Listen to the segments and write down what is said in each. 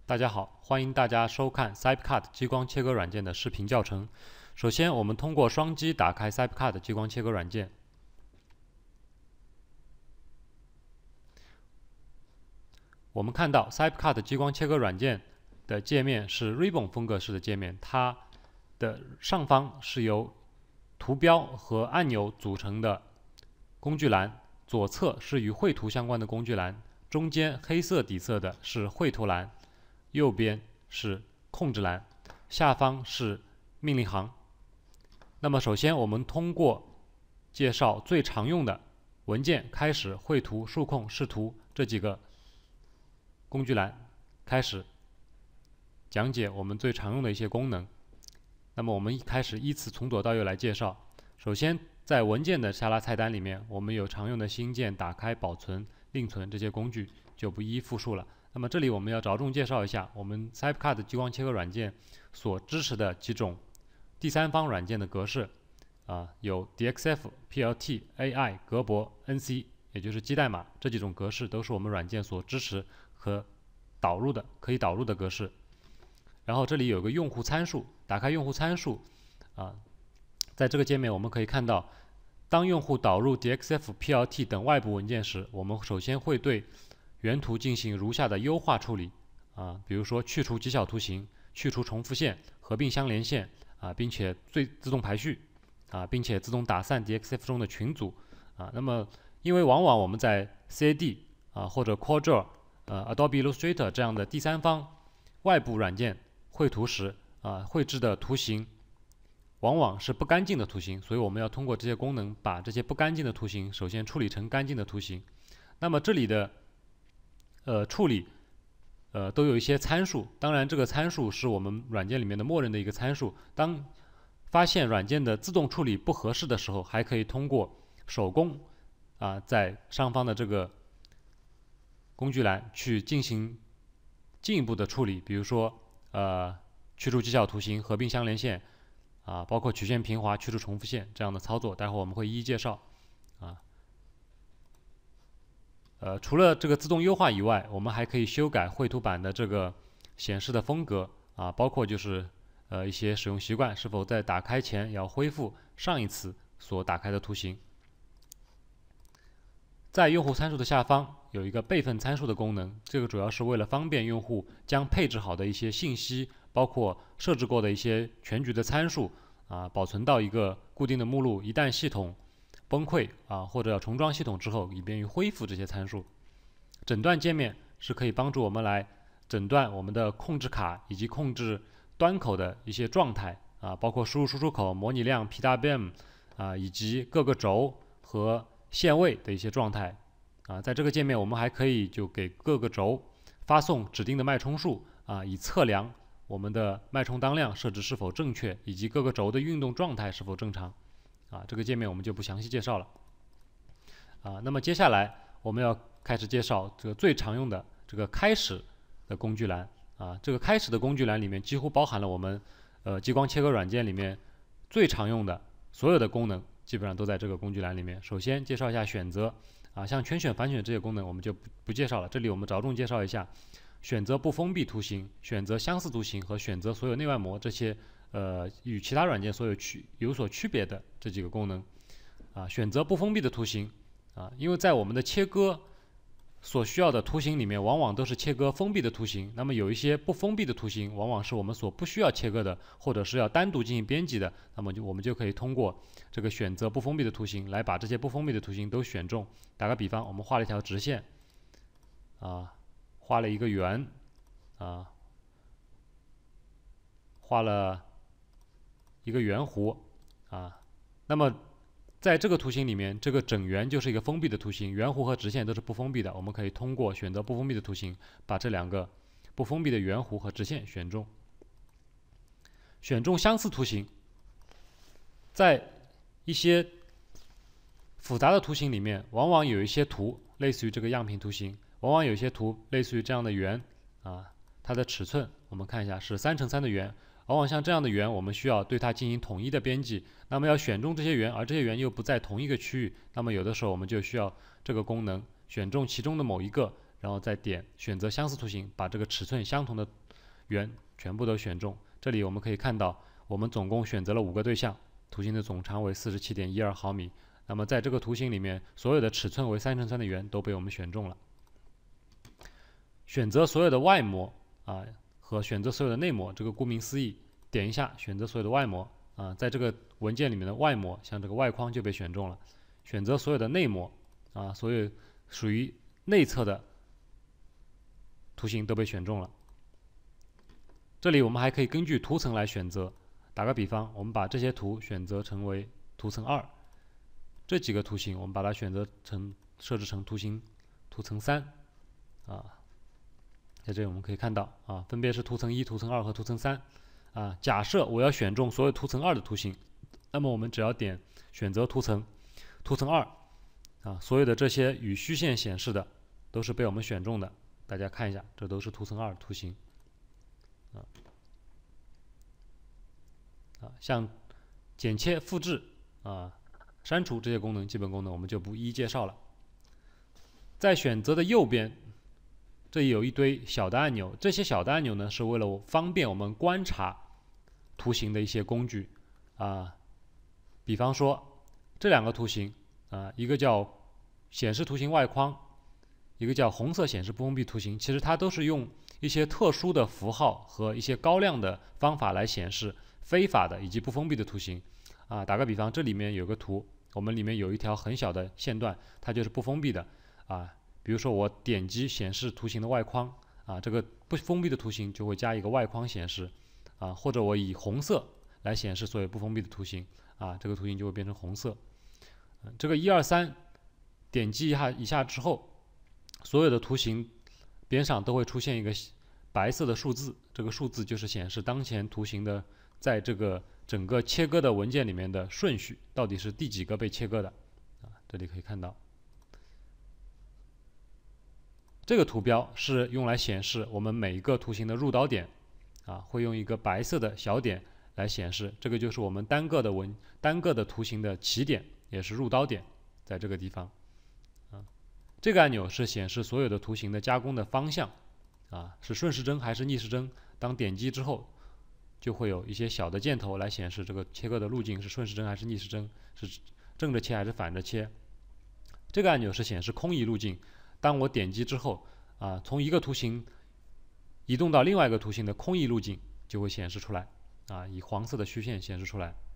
大家好，欢迎大家收看 CyberCut 激光切割软件的视频教程。首先，我们通过双击打开 CyberCut 激光切割软件。我们看到 CyberCut 激光切割软件的界面是 Ribbon 风格式的界面，它的上方是由图标和按钮组成的工具栏，左侧是与绘图相关的工具栏，中间黑色底色的是绘图栏。右边是控制栏，下方是命令行。那么首先我们通过介绍最常用的文件开始绘图、数控、视图这几个工具栏开始讲解我们最常用的一些功能。那么我们一开始依次从左到右来介绍。首先在文件的下拉菜单里面，我们有常用的新建、打开、保存、另存这些工具，就不一一复述了。那么这里我们要着重介绍一下我们 CyberCut 激光切割软件所支持的几种第三方软件的格式有 DXF、PLT、AI、格博、NC， 也就是基代码这几种格式都是我们软件所支持和可以导入的格式。然后这里有个用户参数，打开用户参数在这个界面我们可以看到，当用户导入 DXF、PLT 等外部文件时，我们首先会对原图进行如下的优化处理比如说去除极小图形、去除重复线、合并相连线并且自动排序并且自动打散 DXF 中的群组那么因为往往我们在 CAD 或者 Corel、Adobe Illustrator 这样的第三方外部软件绘图时绘制的图形往往是不干净的图形，所以我们要通过这些功能把这些不干净的图形首先处理成干净的图形。那么这里的处理都有一些参数，当然这个参数是我们软件里面的默认的一个参数。当发现软件的自动处理不合适的时候，还可以通过手工在上方的这个工具栏去进行进一步的处理，比如说去除极小图形、合并相连线包括曲线平滑、去除重复线这样的操作，待会儿我们会一一介绍除了这个自动优化以外，我们还可以修改绘图板的这个显示的风格包括就是一些使用习惯，是否在打开前要恢复上一次所打开的图形。在用户参数的下方有一个备份参数的功能，这个主要是为了方便用户将配置好的一些信息，包括设置过的一些全局的参数保存到一个固定的目录，一旦系统崩溃或者要重装系统之后，以便于恢复这些参数。诊断界面是可以帮助我们来诊断我们的控制卡以及控制端口的一些状态包括输入输出口、模拟量、PWM 以及各个轴和线位的一些状态在这个界面我们还可以就给各个轴发送指定的脉冲数以测量我们的脉冲当量设置是否正确，以及各个轴的运动状态是否正常这个界面我们就不详细介绍了那么接下来我们要开始介绍这个最常用的这个开始的工具栏这个开始的工具栏里面几乎包含了我们激光切割软件里面最常用的所有的功能，基本上都在这个工具栏里面。首先介绍一下选择像全选、反选这些功能我们就不介绍了，这里我们着重介绍一下选择不封闭图形、选择相似图形和选择所有内外模这些与其他软件有所区别的这几个功能选择不封闭的图形因为在我们的切割所需要的图形里面往往都是切割封闭的图形，那么有一些不封闭的图形往往是我们所不需要切割的，或者是要单独进行编辑的，那么我们就可以通过这个选择不封闭的图形来把这些不封闭的图形都选中。打个比方，我们画了一条直线画了一个圆画了一个圆弧那么在这个图形里面，这个整圆就是一个封闭的图形，圆弧和直线都是不封闭的。我们可以通过选择不封闭的图形，把这两个不封闭的圆弧和直线选中。选中相似图形，在一些复杂的图形里面，往往有一些图类似于这个样品图形，往往有一些图类似于这样的圆它的尺寸我们看一下是3×3的圆。往往像这样的圆，我们需要对它进行统一的编辑。那么要选中这些圆，而这些圆又不在同一个区域，那么有的时候我们就需要这个功能选中其中的某一个， 然后再点选择相似图形，把这个尺寸相同的圆全部都选中。这里我们可以看到，我们总共选择了5个对象，图形的总长为47.12毫米。那么在这个图形里面，所有的尺寸为3×3的圆都被我们选中了。选择所有的外模和选择所有的内模，这个顾名思义，点一下选择所有的外模在这个文件里面的外模，像这个外框就被选中了。选择所有的内模所有属于内侧的图形都被选中了。这里我们还可以根据图层来选择。打个比方，我们把这些图选择成为图层2，这几个图形我们把它设置成图层3在这里我们可以看到分别是图层1、图层2和图层3假设我要选中所有图层2的图形，那么我们只要点选择图层2所有的这些与虚线显示的都是被我们选中的。大家看一下，这都是图层2的图形像剪切、复制删除这些功能，基本功能我们就不一一介绍了。在选择的右边，这里有一堆小的按钮，这些小的按钮呢是为了方便我们观察图形的一些工具比方说这2个图形一个叫显示图形外框，一个叫红色显示不封闭图形，其实它都是用一些特殊的符号和一些高亮的方法来显示非法的以及不封闭的图形打个比方，这里面有个图，我们里面有一条很小的线段，它就是不封闭的比如说我点击显示图形的外框这个不封闭的图形就会加一个外框显示或者我以红色来显示所有不封闭的图形这个图形就会变成红色。这个1、2、3点击一下之后，所有的图形边上都会出现一个白色的数字，这个数字就是显示当前图形的在这个整个切割的文件里面的顺序，到底是第几个被切割的这里可以看到，这个图标是用来显示我们每一个图形的入导点会用一个白色的小点来显示，这个就是我们单个的图形的起点，也是入导点，在这个地方这个按钮是显示所有的图形的加工的方向是顺时针还是逆时针。当点击之后，就会有一些小的箭头来显示这个切割的路径是顺时针还是逆时针，是正着切还是反着切。这个按钮是显示空移路径，当我点击之后从一个图形移动到另外一个图形的空移路径就会显示出来以黄色的虚线显示出来。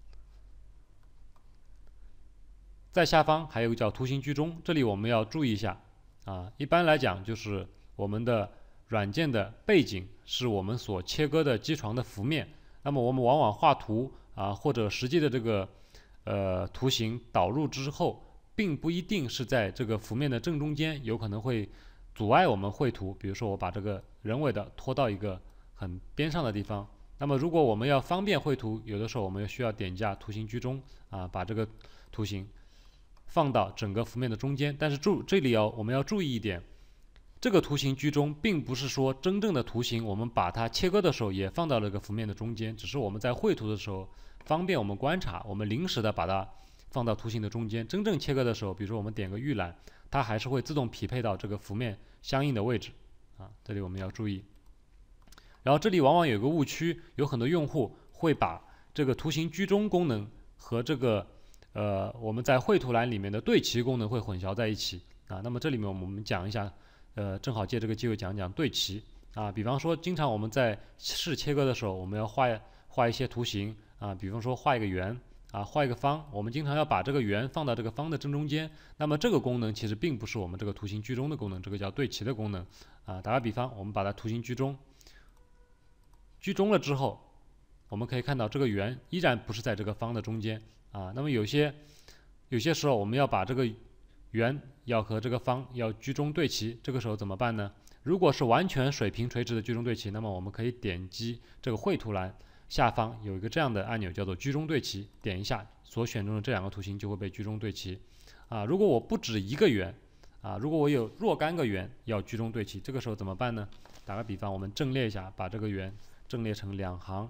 在下方还有一个叫图形居中，这里我们要注意一下一般来讲就是我们的软件的背景是我们所切割的机床的幅面，那么我们往往画图或者实际的这个图形导入之后，并不一定是在这个幅面的正中间，有可能会阻碍我们绘图。比如说我把这个人为的拖到一个很边上的地方，那么如果我们要方便绘图，有的时候我们需要点击图形居中把这个图形放到整个幅面的中间。但是这里我们要注意一点，这个图形居中并不是说真正的图形我们把它切割的时候也放到了这个幅面的中间，只是我们在绘图的时候方便我们观察，我们临时的把它放到图形的中间。真正切割的时候，比如说我们点个预览，它还是会自动匹配到这个幅面相应的位置这里我们要注意。然后这里往往有个误区，有很多用户会把这个图形居中功能和这个我们在绘图栏里面的对齐功能会混淆在一起那么这里面我们讲一下正好借这个机会讲讲对齐比方说经常我们在试切割的时候，我们要画一些图形比方说画一个圆画一个方，我们经常要把这个圆放到这个方的正中间，那么这个功能其实并不是我们这个图形居中的功能，这个叫对齐的功能打个比方，我们把它图形居中了之后，我们可以看到这个圆依然不是在这个方的中间那么有些时候我们要把这个圆要和这个方要居中对齐，这个时候怎么办呢？如果是完全水平垂直的居中对齐，那么我们可以点击这个绘图栏下方有一个这样的按钮叫做居中对齐，点一下所选中的这2个图形就会被居中对齐如果我不止一个圆如果我有若干个圆要居中对齐，这个时候怎么办呢？打个比方，我们阵列一下，把这个圆阵列成2行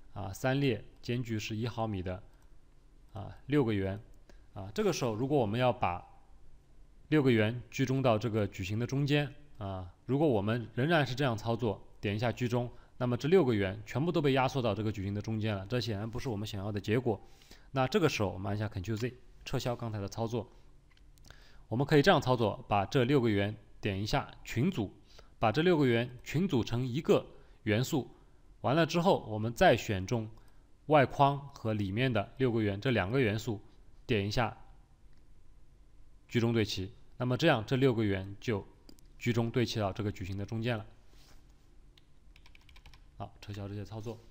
3列，间距是1毫米的6个圆这个时候如果我们要把6个圆居中到这个矩形的中间如果我们仍然是这样操作，点一下居中，那么这6个圆全部都被压缩到这个矩形的中间了，这显然不是我们想要的结果。那这个时候我们按下 Ctrl+Z 撤销刚才的操作。我们可以这样操作，把这6个圆点一下群组，把这6个圆群组成一个元素，完了之后我们再选中外框和里面的6个圆这2个元素，点一下居中对齐，那么这样这6个圆就居中对齐到这个矩形的中间了。好，撤销这些操作。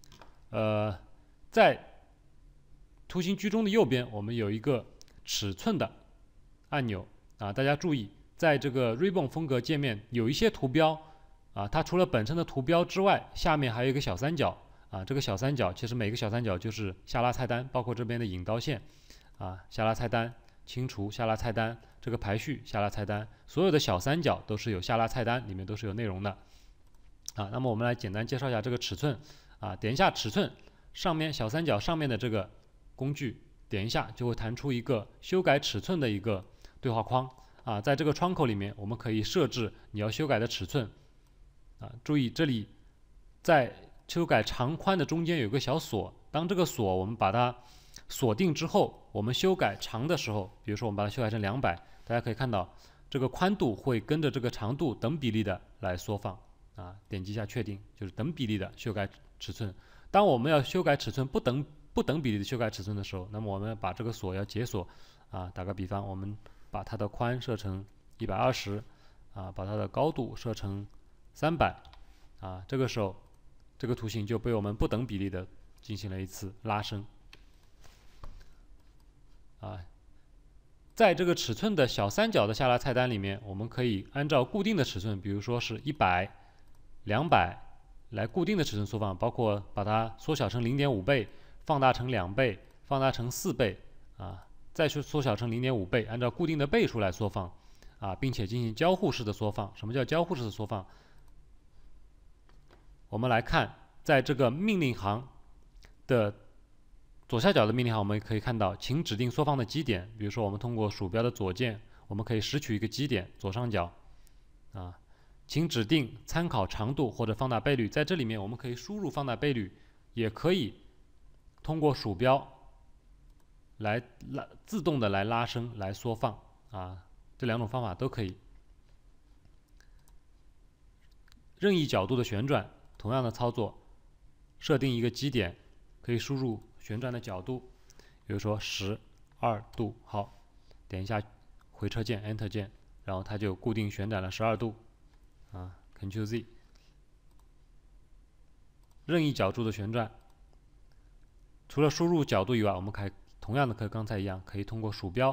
在图形居中的右边，我们有一个尺寸的按钮大家注意，在这个 Ribbon 风格界面有一些图标它除了本身的图标之外，下面还有一个小三角这个小三角其实每个小三角就是下拉菜单，包括这边的引刀线下拉菜单、清除下拉菜单、这个排序下拉菜单，所有的小三角都是有下拉菜单，里面都是有内容的那么我们来简单介绍一下这个尺寸点一下尺寸，上面小三角上面的这个工具点一下就会弹出一个修改尺寸的一个对话框在这个窗口里面我们可以设置你要修改的尺寸注意这里在修改长宽的中间有个小锁，当这个锁我们把它锁定之后，我们修改长的时候，比如说我们把它修改成200，大家可以看到这个宽度会跟着这个长度等比例的来缩放点击一下确定，就是等比例的修改尺寸。当我们要修改尺寸不等比例的修改尺寸的时候，那么我们把这个锁要解锁打个比方，我们把它的宽设成120把它的高度设成300这个时候这个图形就被我们不等比例的进行了一次拉伸在这个尺寸的小三角的下拉菜单里面，我们可以按照固定的尺寸，比如说是100、200来固定的尺寸缩放，包括把它缩小成0.5倍、放大成2倍、放大成4倍再去缩小成0.5倍，按照固定的倍数来缩放并且进行交互式的缩放。什么叫交互式的缩放？我们来看，在这个命令行的左下角的命令行，我们可以看到请指定缩放的基点，比如说我们通过鼠标的左键，我们可以拾取一个基点，左上角请指定参考长度或者放大倍率，在这里面我们可以输入放大倍率，也可以通过鼠标来自动的来拉伸来缩放这2种方法都可以。任意角度的旋转，同样的操作，设定一个基点，可以输入旋转的角度，比如说12度，好，点一下回车键 Enter 键，然后它就固定旋转了12度Ctrl+Z。 任意角度的旋转，除了输入角度以外，我们同样的和刚才一样，可以通过鼠标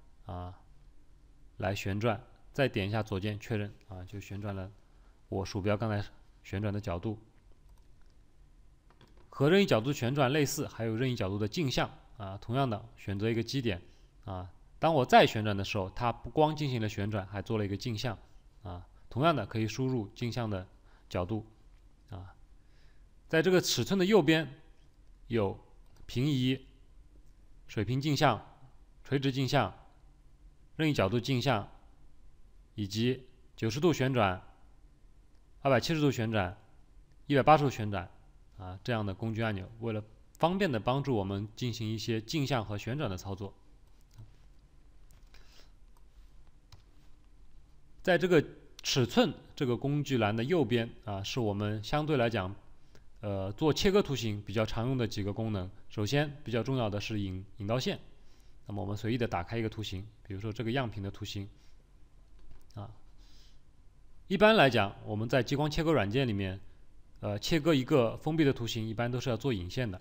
来旋转，再点一下左键确认就旋转了我鼠标刚才旋转的角度。和任意角度旋转类似，还有任意角度的镜像同样的选择一个基点当我再旋转的时候，它不光进行了旋转，还做了一个镜像同样的可以输入镜像的角度在这个尺寸的右边有平移、水平镜像、垂直镜像、任意角度镜像，以及90度旋转、270度旋转、180度旋转这样的工具按钮，为了方便的帮助我们进行一些镜像和旋转的操作。在这个尺寸这个工具栏的右边是我们相对来讲做切割图形比较常用的几个功能。首先比较重要的是引刀线，那么我们随意的打开一个图形，比如说这个样品的图形一般来讲我们在激光切割软件里面切割一个封闭的图形一般都是要做引线的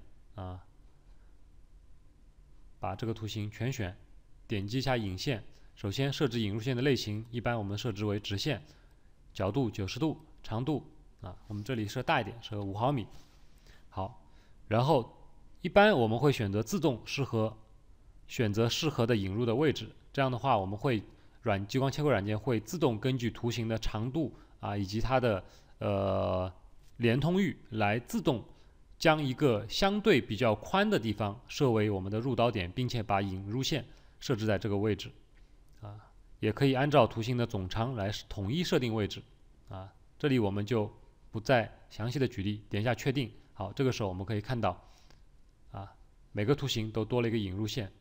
把这个图形全选，点击一下引线，首先设置引入线的类型，一般我们设置为直线，角度90度，长度我们这里设大一点，设5毫米。好，然后一般我们会选择自动选择适合的引入的位置，这样的话我们会激光切割软件会自动根据图形的长度以及它的连通域来自动将一个相对比较宽的地方设为我们的入刀点，并且把引入线设置在这个位置也可以按照图形的总长来统一设定位置。这里我们就不再详细的举例，点一下确定。好，这个时候我们可以看到，每个图形都多了一个引入线，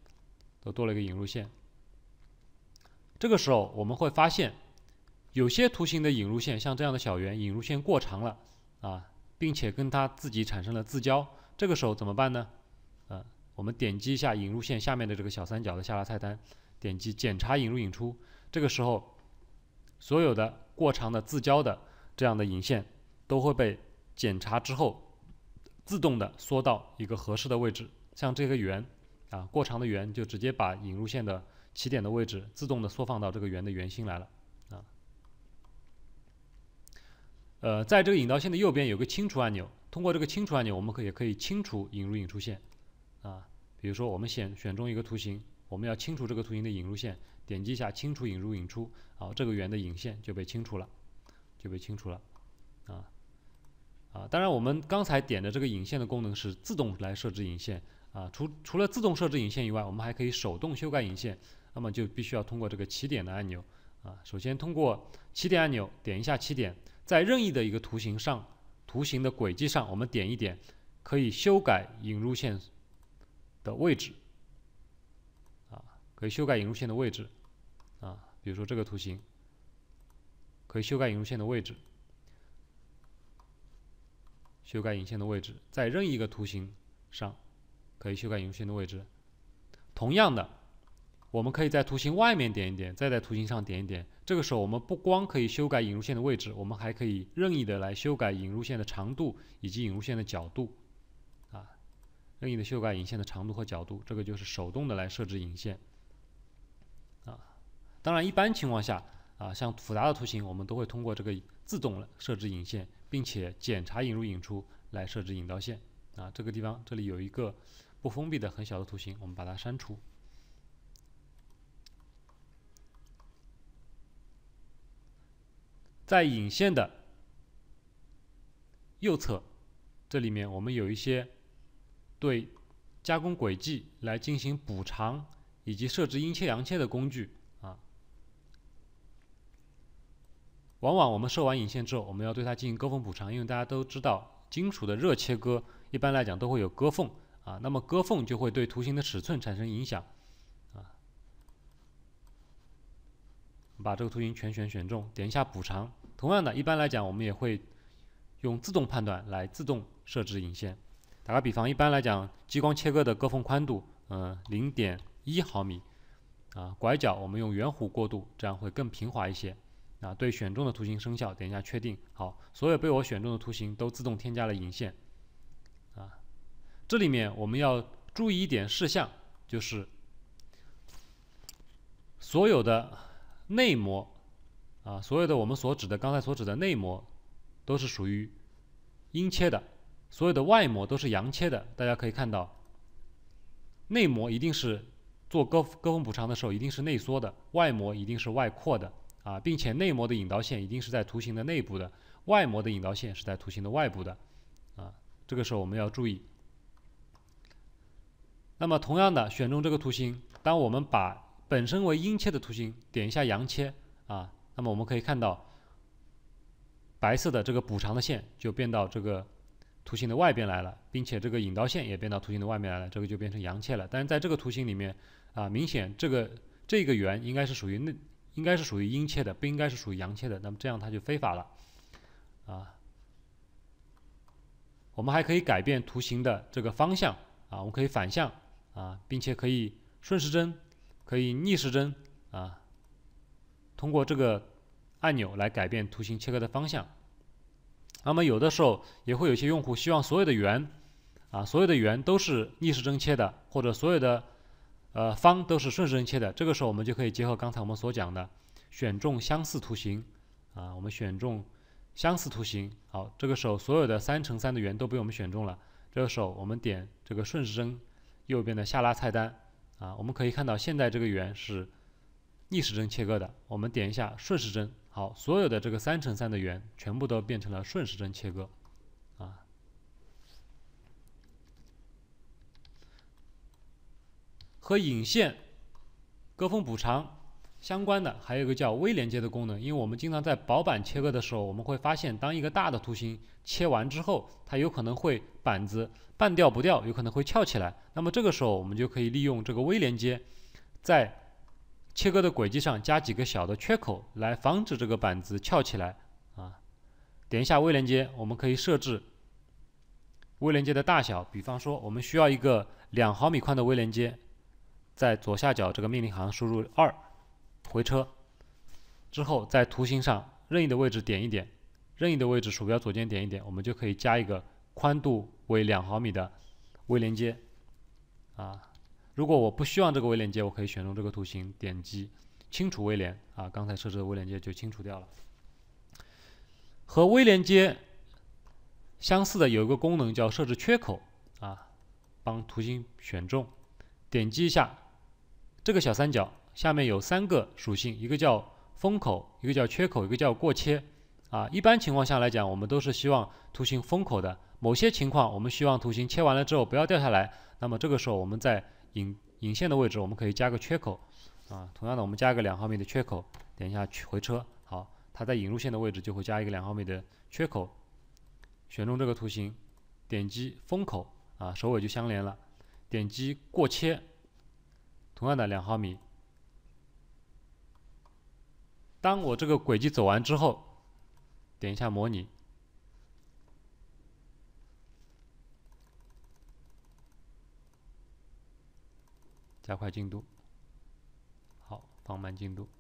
这个时候我们会发现，有些图形的引入线，像这样的小圆，引入线过长了，并且跟它自己产生了自交。这个时候怎么办呢？我们点击一下引入线下面的这个小三角的下拉菜单，点击检查引入引出。这个时候，所有的过长的自交的这样的引线都会被检查之后，自动的缩到一个合适的位置。像这个圆，过长的圆就直接把引入线的起点的位置自动的缩放到这个圆的圆心来了。在这个引导线的右边有个清除按钮，通过这个清除按钮，我们也可以清除引入引出线。比如说我们选中一个图形，我们要清除这个图形的引入线，点击一下清除引入引出，好，这个圆的引线就被清除了，当然我们刚才点的这个引线的功能是自动来设置引线。除了自动设置引线以外，我们还可以手动修改引线，那么就必须要通过这个起点的按钮。首先通过起点按钮点一下起点，在任意的一个图形上，图形的轨迹上，我们点一点，可以修改引入线的位置。可以修改引入线的位置。比如说这个图形，可以修改引入线的位置。修改引线的位置，在任意一个图形上可以修改引入线的位置。同样的，我们可以在图形外面点一点，再在图形上点一点。这个时候我们不光可以修改引入线的位置，我们还可以任意的来修改引入线的长度以及引入线的角度。任意的修改引线的长度和角度，这个就是手动的来设置引线。当然一般情况下，像复杂的图形，我们都会通过这个自动设置引线，并且检查引入引出来设置引导线。这个地方这里有一个不封闭的很小的图形，我们把它删除。在引线的右侧，这里面我们有一些对加工轨迹来进行补偿以及设置阴切阳切的工具。往往我们设完引线之后，我们要对它进行割缝补偿，因为大家都知道，金属的热切割一般来讲都会有割缝，那么割缝就会对图形的尺寸产生影响。把这个图形全选中，点一下补偿。同样的，一般来讲我们也会用自动判断来自动设置引线。打个比方，一般来讲激光切割的割缝宽度0.1毫米，拐角我们用圆弧过渡，这样会更平滑一些。对选中的图形生效，点一下确定。好，所有被我选中的图形都自动添加了引线。这里面我们要注意一点事项，就是所有的内膜，所有的我们刚才所指的内膜都是属于阴切的，所有的外膜都是阳切的。大家可以看到，内膜一定是做割缝补偿的时候一定是内缩的，外膜一定是外扩的。并且内膜的引导线一定是在图形的内部的，外膜的引导线是在图形的外部的。这个时候我们要注意。那么同样的，选中这个图形，当我们把本身为阴切的图形点一下阳切，那么我们可以看到白色的这个补偿的线就变到这个图形的外边来了，并且这个引导线也变到图形的外面来了，这个就变成阳切了。但是在这个图形里面，明显这个圆应该是属于阴切的，不应该是属于阳切的，那么这样它就非法了。我们还可以改变图形的这个方向，我们可以反向，并且可以顺时针，可以逆时针，通过这个按钮来改变图形切割的方向。那么有的时候也会有些用户希望所有的圆都是逆时针切的，或者所有的方都是顺时针切的。这个时候我们就可以结合刚才我们所讲的，选中相似图形，我们选中相似图形。好，这个时候所有的3×3的圆都被我们选中了。这个时候我们点这个顺时针右边的下拉菜单，我们可以看到现在这个圆是逆时针切割的，我们点一下顺时针。好，所有的这个3×3的圆全部都变成了顺时针切割。和引线、割缝补偿相关的还有一个叫微连接的功能，因为我们经常在薄板切割的时候，我们会发现，当一个大的图形切完之后，它有可能会板子半掉不掉，有可能会翘起来。那么这个时候，我们就可以利用这个微连接，在切割的轨迹上加几个小的缺口，来防止这个板子翘起来。点一下微连接，我们可以设置微连接的大小，比方说我们需要一个2毫米宽的微连接，在左下角这个命令行输入2，回车之后，在图形上任意的位置点一点，任意的位置鼠标左键点一点，我们就可以加一个宽度为2毫米的微连接。如果我不希望这个微连接，我可以选中这个图形，点击清除微连，刚才设置的微连接就清除掉了。和微连接相似的有一个功能叫设置缺口，帮图形选中，点击一下这个小三角，下面有3个属性，一个叫封口，一个叫缺口，一个叫过切。一般情况下来讲，我们都是希望图形封口的。某些情况，我们希望图形切完了之后不要掉下来，那么这个时候我们在引线的位置，我们可以加个缺口。同样的，我们加一个2毫米的缺口，点一下回车，好，它在引入线的位置就会加一个2毫米的缺口。选中这个图形，点击封口，首尾就相连了。点击过切，同样的2毫米。当我这个轨迹走完之后，点一下模拟，加快进度，好，放慢进度。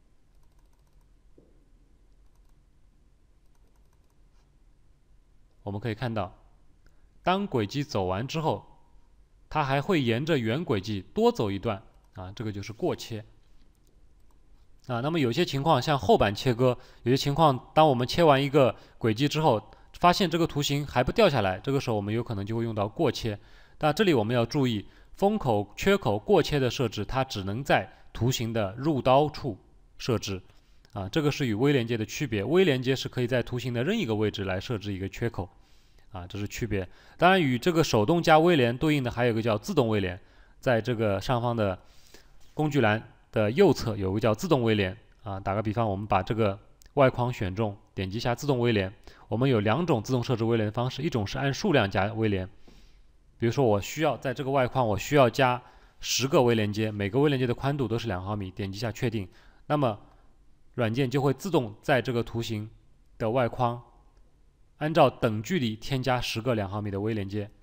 我们可以看到，当轨迹走完之后，它还会沿着原轨迹多走一段，这个就是过切。那么有些情况像后板切割，有些情况当我们切完一个轨迹之后，发现这个图形还不掉下来，这个时候我们有可能就会用到过切。但这里我们要注意，封口、缺口、过切的设置，它只能在图形的入刀处设置。这个是与微连接的区别。微连接是可以在图形的任意一个位置来设置一个缺口，这是区别。当然，与这个手动加微连对应的还有一个叫自动微连，在这个上方的工具栏的右侧有个叫自动微连。打个比方，我们把这个外框选中，点击一下自动微连。我们有2种自动设置微连的方式，一种是按数量加微连，比如说我需要在这个外框我需要加10个微连接，每个微连接的宽度都是2毫米，点击一下确定，那么软件就会自动在这个图形的外框按照等距离添加10个2毫米的微连接。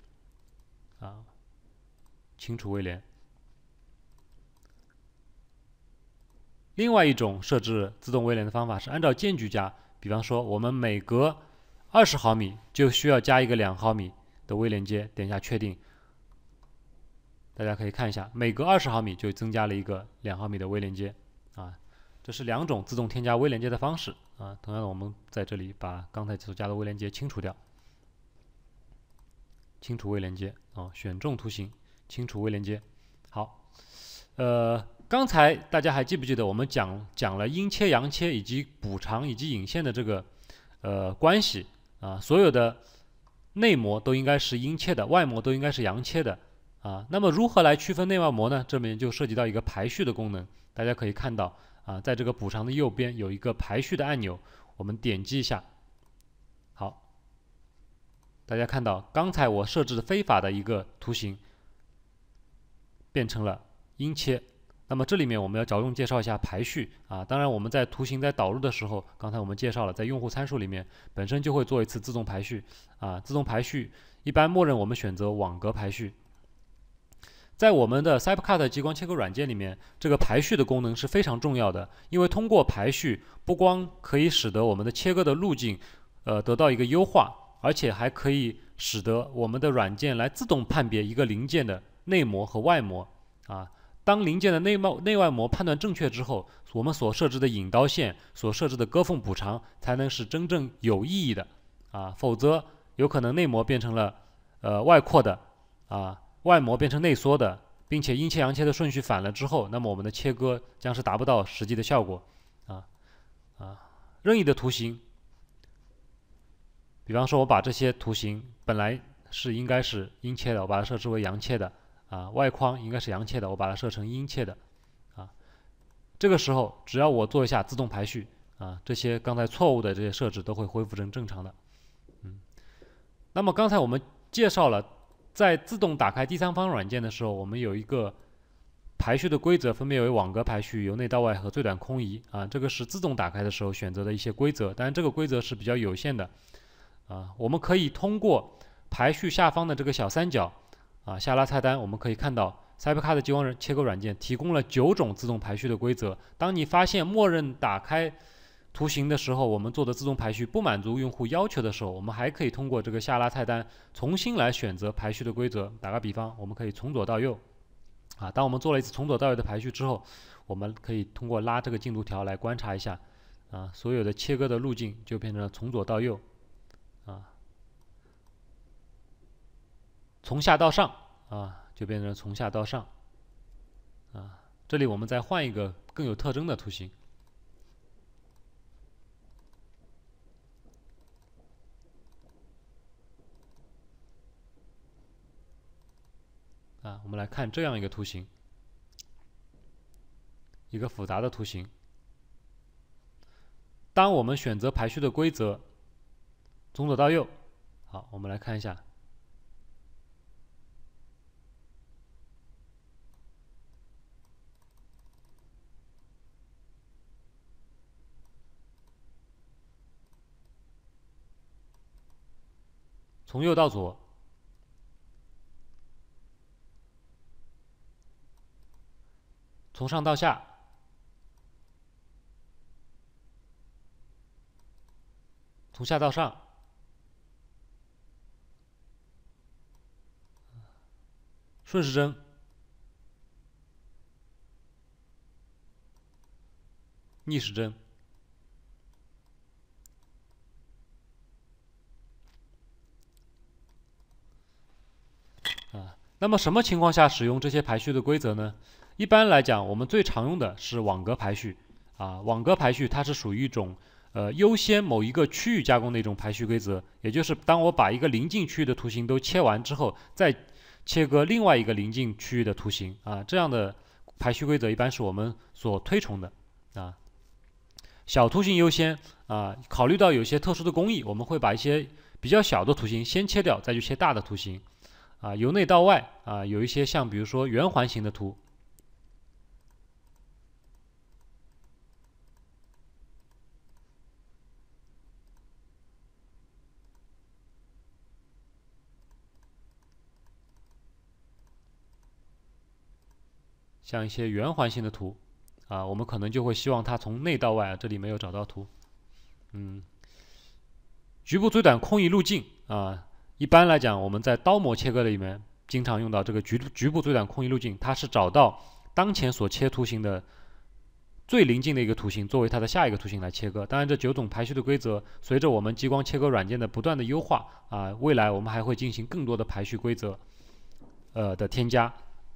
清除微连。另外一种设置自动微连的方法是按照间距加，比方说我们每隔20毫米就需要加一个2毫米的微连接，点一下确定。大家可以看一下，每隔20毫米就增加了一个2毫米的微连接。这是2种自动添加微连接的方式。同样的，我们在这里把刚才所加的微连接清除掉。清除微连接，选中图形，清除微连接。好，刚才大家还记不记得我们讲了阴切、阳切以及补偿以及引线的这个关系所有的内膜都应该是阴切的，外膜都应该是阳切的那么如何来区分内外膜呢？这里面就涉及到一个排序的功能。大家可以看到在这个补偿的右边有一个排序的按钮，我们点击一下。好，大家看到刚才我设置的非法的一个图形变成了阴切。那么这里面我们要着重介绍一下排序当然我们在图形在导入的时候，刚才我们介绍了，在用户参数里面本身就会做一次自动排序自动排序一般默认我们选择网格排序。在我们的 CyberCut 激光切割软件里面，这个排序的功能是非常重要的，因为通过排序不光可以使得我们的切割的路径得到一个优化，而且还可以使得我们的软件来自动判别一个零件的内膜和外膜当零件的内外膜判断正确之后，我们所设置的引刀线、所设置的割缝补偿才能是真正有意义的否则有可能内膜变成了外扩的外膜变成内缩的，并且阴切阳切的顺序反了之后，那么我们的切割将是达不到实际的效果任意的图形，比方说我把这些图形本来应该是阴切的，我把它设置为阳切的外框应该是阳切的，我把它设成阴切的这个时候只要我做一下自动排序这些刚才错误的这些设置都会恢复成正常的。那么刚才我们介绍了，在自动打开第三方软件的时候，我们有一个排序的规则，分别为网格排序、由内到外和最短空移这个是自动打开的时候选择的一些规则，当然这个规则是比较有限的我们可以通过排序下方的这个小三角下拉菜单，我们可以看到 CyberCard 的激光切割软件提供了9种自动排序的规则。当你发现默认打开图形的时候，我们做的自动排序不满足用户要求的时候，我们还可以通过这个下拉菜单重新来选择排序的规则。打个比方，我们可以从左到右当我们做了一次从左到右的排序之后，我们可以通过拉这个进度条来观察一下所有的切割的路径就变成了从左到右从下到上就变成了从下到上这里我们再换一个更有特征的图形我们来看这样一个图形，一个复杂的图形。当我们选择排序的规则，从左到右，好，我们来看一下，从右到左，从上到下，从下到上，顺时针，逆时针。那么什么情况下使用这些排序的规则呢？一般来讲，我们最常用的是网格排序网格排序它是属于一种优先某一个区域加工的一种排序规则，也就是当我把一个邻近区域的图形都切完之后，再切割另外一个邻近区域的图形这样的排序规则一般是我们所推崇的小图形优先考虑到有些特殊的工艺，我们会把一些比较小的图形先切掉，再去切大的图形由内到外有一些像比如说圆环形的图，像一些圆环形的图我们可能就会希望它从内到外这里没有找到图局部最短空移路径一般来讲我们在刀模切割里面经常用到这个局部最短空移路径，它是找到当前所切图形的最临近的一个图形作为它的下一个图形来切割。当然这9种排序的规则随着我们激光切割软件的不断的优化未来我们还会进行更多的排序规则的添加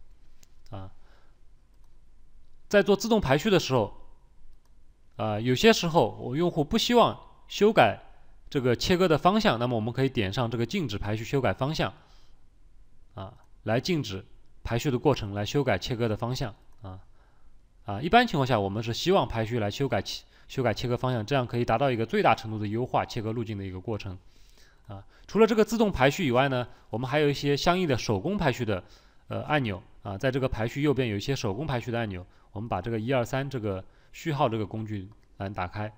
在做自动排序的时候有些时候用户不希望修改这个切割的方向，那么我们可以点上这个禁止排序修改方向来禁止排序的过程，来修改切割的方向一般情况下我们是希望排序来修改切割方向，这样可以达到一个最大程度的优化切割路径的一个过程除了这个自动排序以外呢，我们还有一些相应的手工排序的按钮在这个排序右边有一些手工排序的按钮，我们把这个123这个序号这个工具栏打开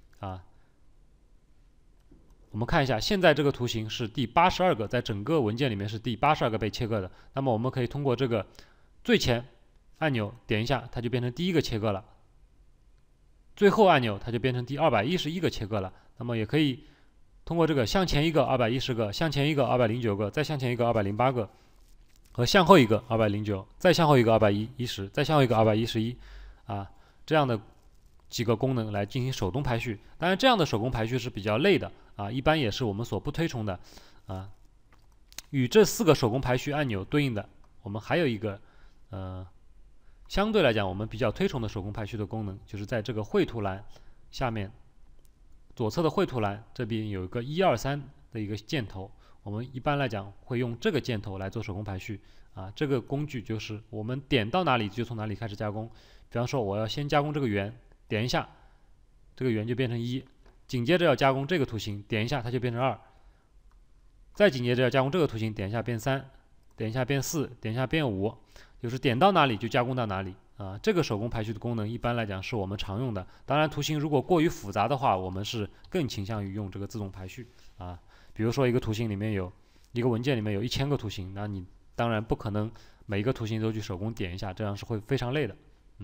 我们看一下，现在这个图形是第82个，在整个文件里面是第82个被切割的。那么我们可以通过这个最前按钮点一下，它就变成第1个切割了；最后按钮它就变成第211个切割了。那么也可以通过这个向前一个210个，向前一个209个，再向前一个208个，和向后一个209，再向后一个210，再向后一个211这样的几个功能来进行手动排序。当然这样的手工排序是比较累的一般也是我们所不推崇的与这4个手工排序按钮对应的，我们还有一个相对来讲我们比较推崇的手工排序的功能，就是在这个绘图栏下面左侧的绘图栏这边有一个123的一个箭头， 我们一般来讲会用这个箭头来做手工排序啊。这个工具就是我们点到哪里就从哪里开始加工。比方说我要先加工这个圆，点一下，这个圆就变成1，紧接着要加工这个图形，点一下它就变成2，再紧接着要加工这个图形，点一下变3，点一下变4，点一下变5，就是点到哪里就加工到哪里啊。这个手工排序的功能一般来讲是我们常用的。当然，图形如果过于复杂的话，我们是更倾向于用这个自动排序啊。比如说一个图形里面有一个文件里面有1000个图形，那你当然不可能每一个图形都去手工点一下，这样是会非常累的。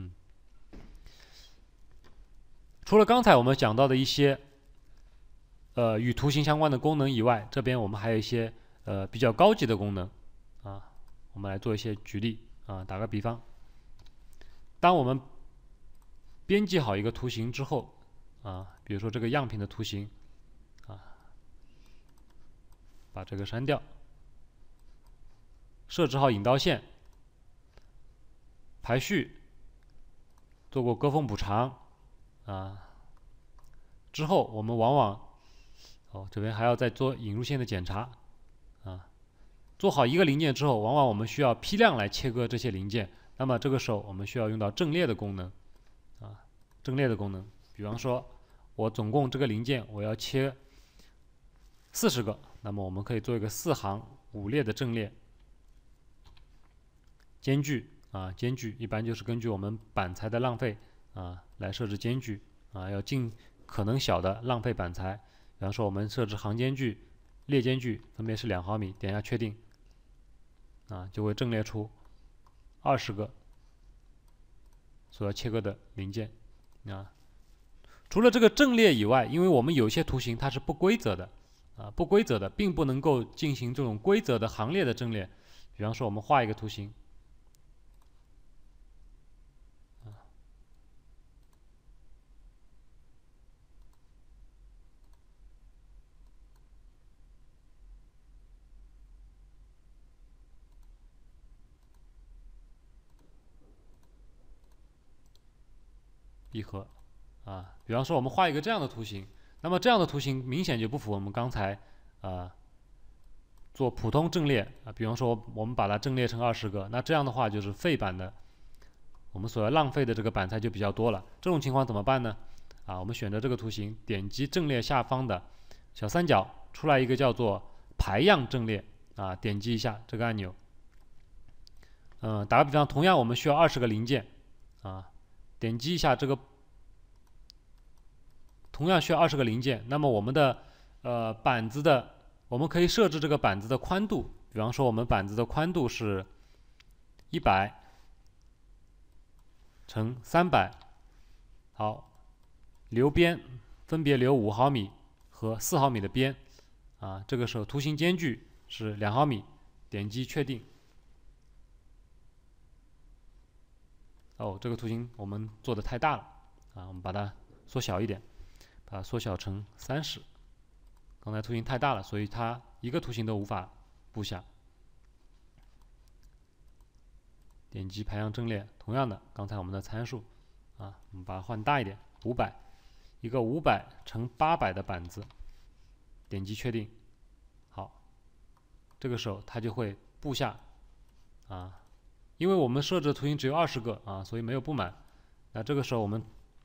除了刚才我们讲到的一些与图形相关的功能以外，这边我们还有一些比较高级的功能啊，我们来做一些举例啊。打个比方，当我们编辑好一个图形之后啊，比如说这个样品的图形啊，把这个删掉，设置好引导线，排序，做过割缝补偿啊，之后我们往往这边还要再做引入线的检查啊。做好一个零件之后，往往我们需要批量来切割这些零件，那么这个时候我们需要用到阵列的功能啊。阵列的功能，比方说我总共这个零件我要切40个，那么我们可以做一个4行5列的阵列。间距啊，间距一般就是根据我们板材的浪费啊来设置间距啊，要尽可能小的浪费板材。比方说我们设置行间距、列间距分别是2毫米，点一下确定啊，就会阵列出20个所要切割的零件啊。除了这个阵列以外，因为我们有些图形它是不规则的啊，不规则的并不能够进行这种规则的行列的阵列。比方说我们画一个图形闭合啊，比方说我们画一个这样的图形，那么这样的图形明显就不符合我们刚才做普通阵列啊。比方说我们把它阵列成20个，那这样的话就是废板的，我们所要浪费的这个板材就比较多了。这种情况怎么办呢？啊，我们选择这个图形，点击阵列下方的小三角，出来一个叫做排样阵列啊，点击一下这个按钮。打个比方，同样我们需要20个零件啊，点击一下这个，同样需要20个零件。那么我们的板子的，我们可以设置这个板子的宽度，比方说我们板子的宽度是100乘300，好，留边分别留5毫米和4毫米的边啊。这个时候图形间距是2毫米，点击确定。这个图形我们做的太大了啊，我们把它缩小一点，把它缩小成30。刚才图形太大了，所以它一个图形都无法布下。点击排样阵列，同样的，刚才我们的参数啊，我们把它换大一点，500，一个500乘800的板子，点击确定。好，这个时候它就会布下啊。因为我们设置的图形只有20个啊，所以没有布满。那这个时候我们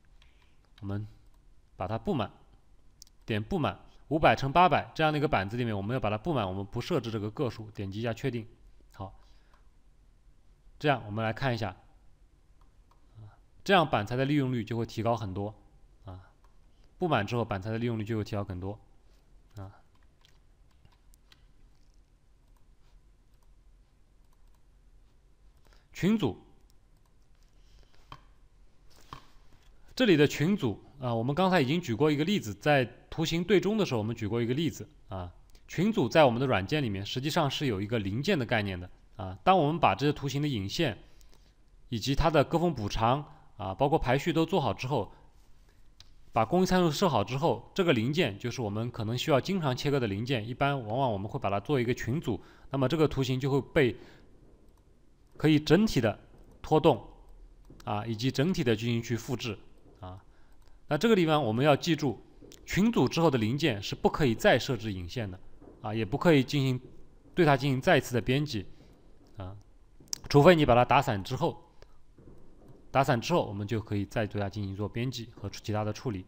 把它布满，点布满500乘800这样的一个板子里面，我们要把它布满，我们不设置这个个数，点击一下确定。好，这样我们来看一下，这样板材的利用率就会提高很多啊。布满之后，板材的利用率就会提高很多啊。群组，这里的群组啊，我们刚才已经举过一个例子，在图形对中的时候，我们举过一个例子啊。群组在我们的软件里面实际上是有一个零件的概念的啊。当我们把这些图形的引线以及它的割缝补偿啊，包括排序都做好之后，把工艺参数设好之后，这个零件就是我们可能需要经常切割的零件，往往我们会把它做一个群组，那么这个图形就会被可以整体的拖动啊，以及整体的进行去复制啊。那这个地方我们要记住，群组之后的零件是不可以再设置引线的也不可以对它进行再次的编辑除非你把它打散之后，我们就可以再对它进行做编辑和其他的处理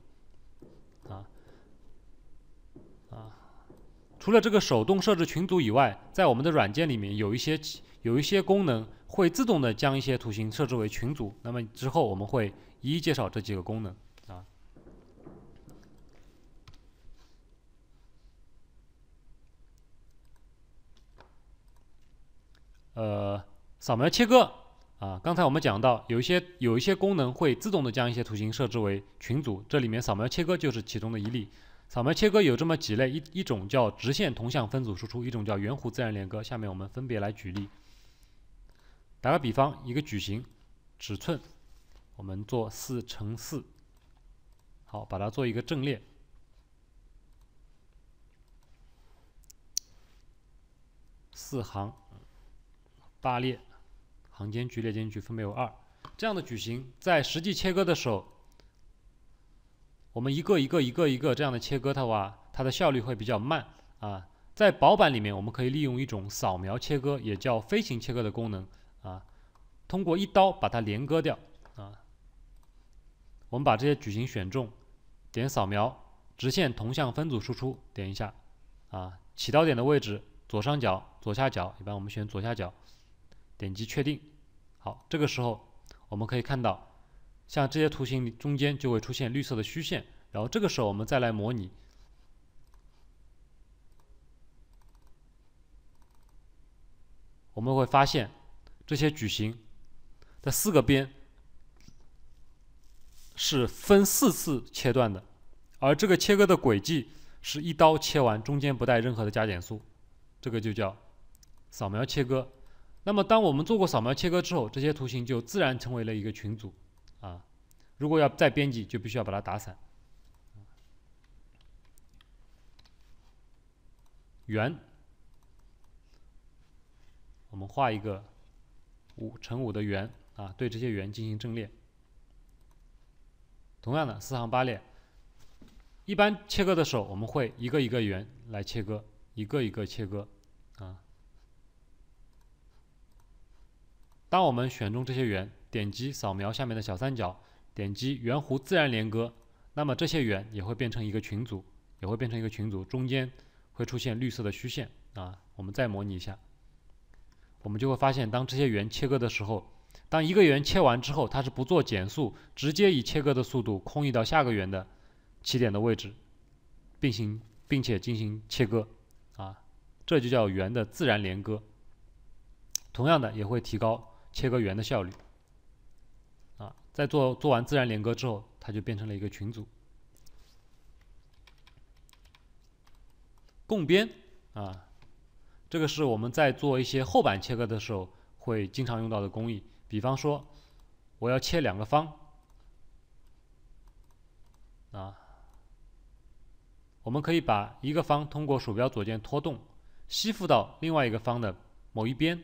除了这个手动设置群组以外，在我们的软件里面有一些功能会自动的将一些图形设置为群组。那么之后我们会一一介绍这几个功能扫描切割刚才我们讲到有一些功能会自动的将一些图形设置为群组，这里面扫描切割就是其中的一例。扫描切割有这么几类，一种叫直线同向分组输出，一种叫圆弧自然连割。下面我们分别来举例。打个比方，一个矩形尺寸，我们做4×4，好，把它做一个阵列。4行8列，行间距、列间距分别有2。这样的矩形在实际切割的时候，我们一个一个这样的切割的话，它的效率会比较慢在薄板里面，我们可以利用一种扫描切割，也叫飞行切割的功能通过一刀把它连割掉我们把这些矩形选中，点扫描，直线同向分组输出，点一下起刀点的位置左上角、左下角，一般我们选左下角，点击确定。好，这个时候我们可以看到，像这些图形中间就会出现绿色的虚线，然后这个时候我们再来模拟，我们会发现这些矩形的4个边是分4次切断的，而这个切割的轨迹是一刀切完，中间不带任何的加减速，这个就叫扫描切割。那么当我们做过扫描切割之后，这些图形就自然成为了一个群组如果要再编辑，就必须要把它打散。圆，我们画一个5×5的圆对这些圆进行阵列。同样的4行8列，一般切割的时候，我们会一个一个圆来切割，一个一个切割当我们选中这些圆，点击扫描下面的小三角，点击圆弧自然连割，那么这些圆也会变成一个群组，中间会出现绿色的虚线我们再模拟一下，我们就会发现，当这些圆切割的时候，当一个圆切完之后，它是不做减速，直接以切割的速度空移到下个圆的起点的位置，并且进行切割这就叫圆的自然连割。同样的，也会提高切割圆的效率在做完自然连割之后，它就变成了一个群组。共编这个是我们在做一些厚板切割的时候会经常用到的工艺。比方说，我要切2个方我们可以把一个方通过鼠标左键拖动，吸附到另外一个方的某一边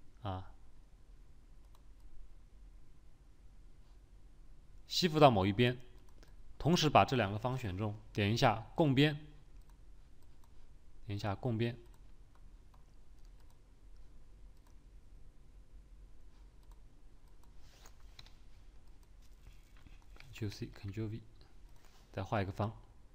吸附到某一边，同时把这2个方选中，点一下共编，Ctrl+C，Ctrl+V， 再画一个方，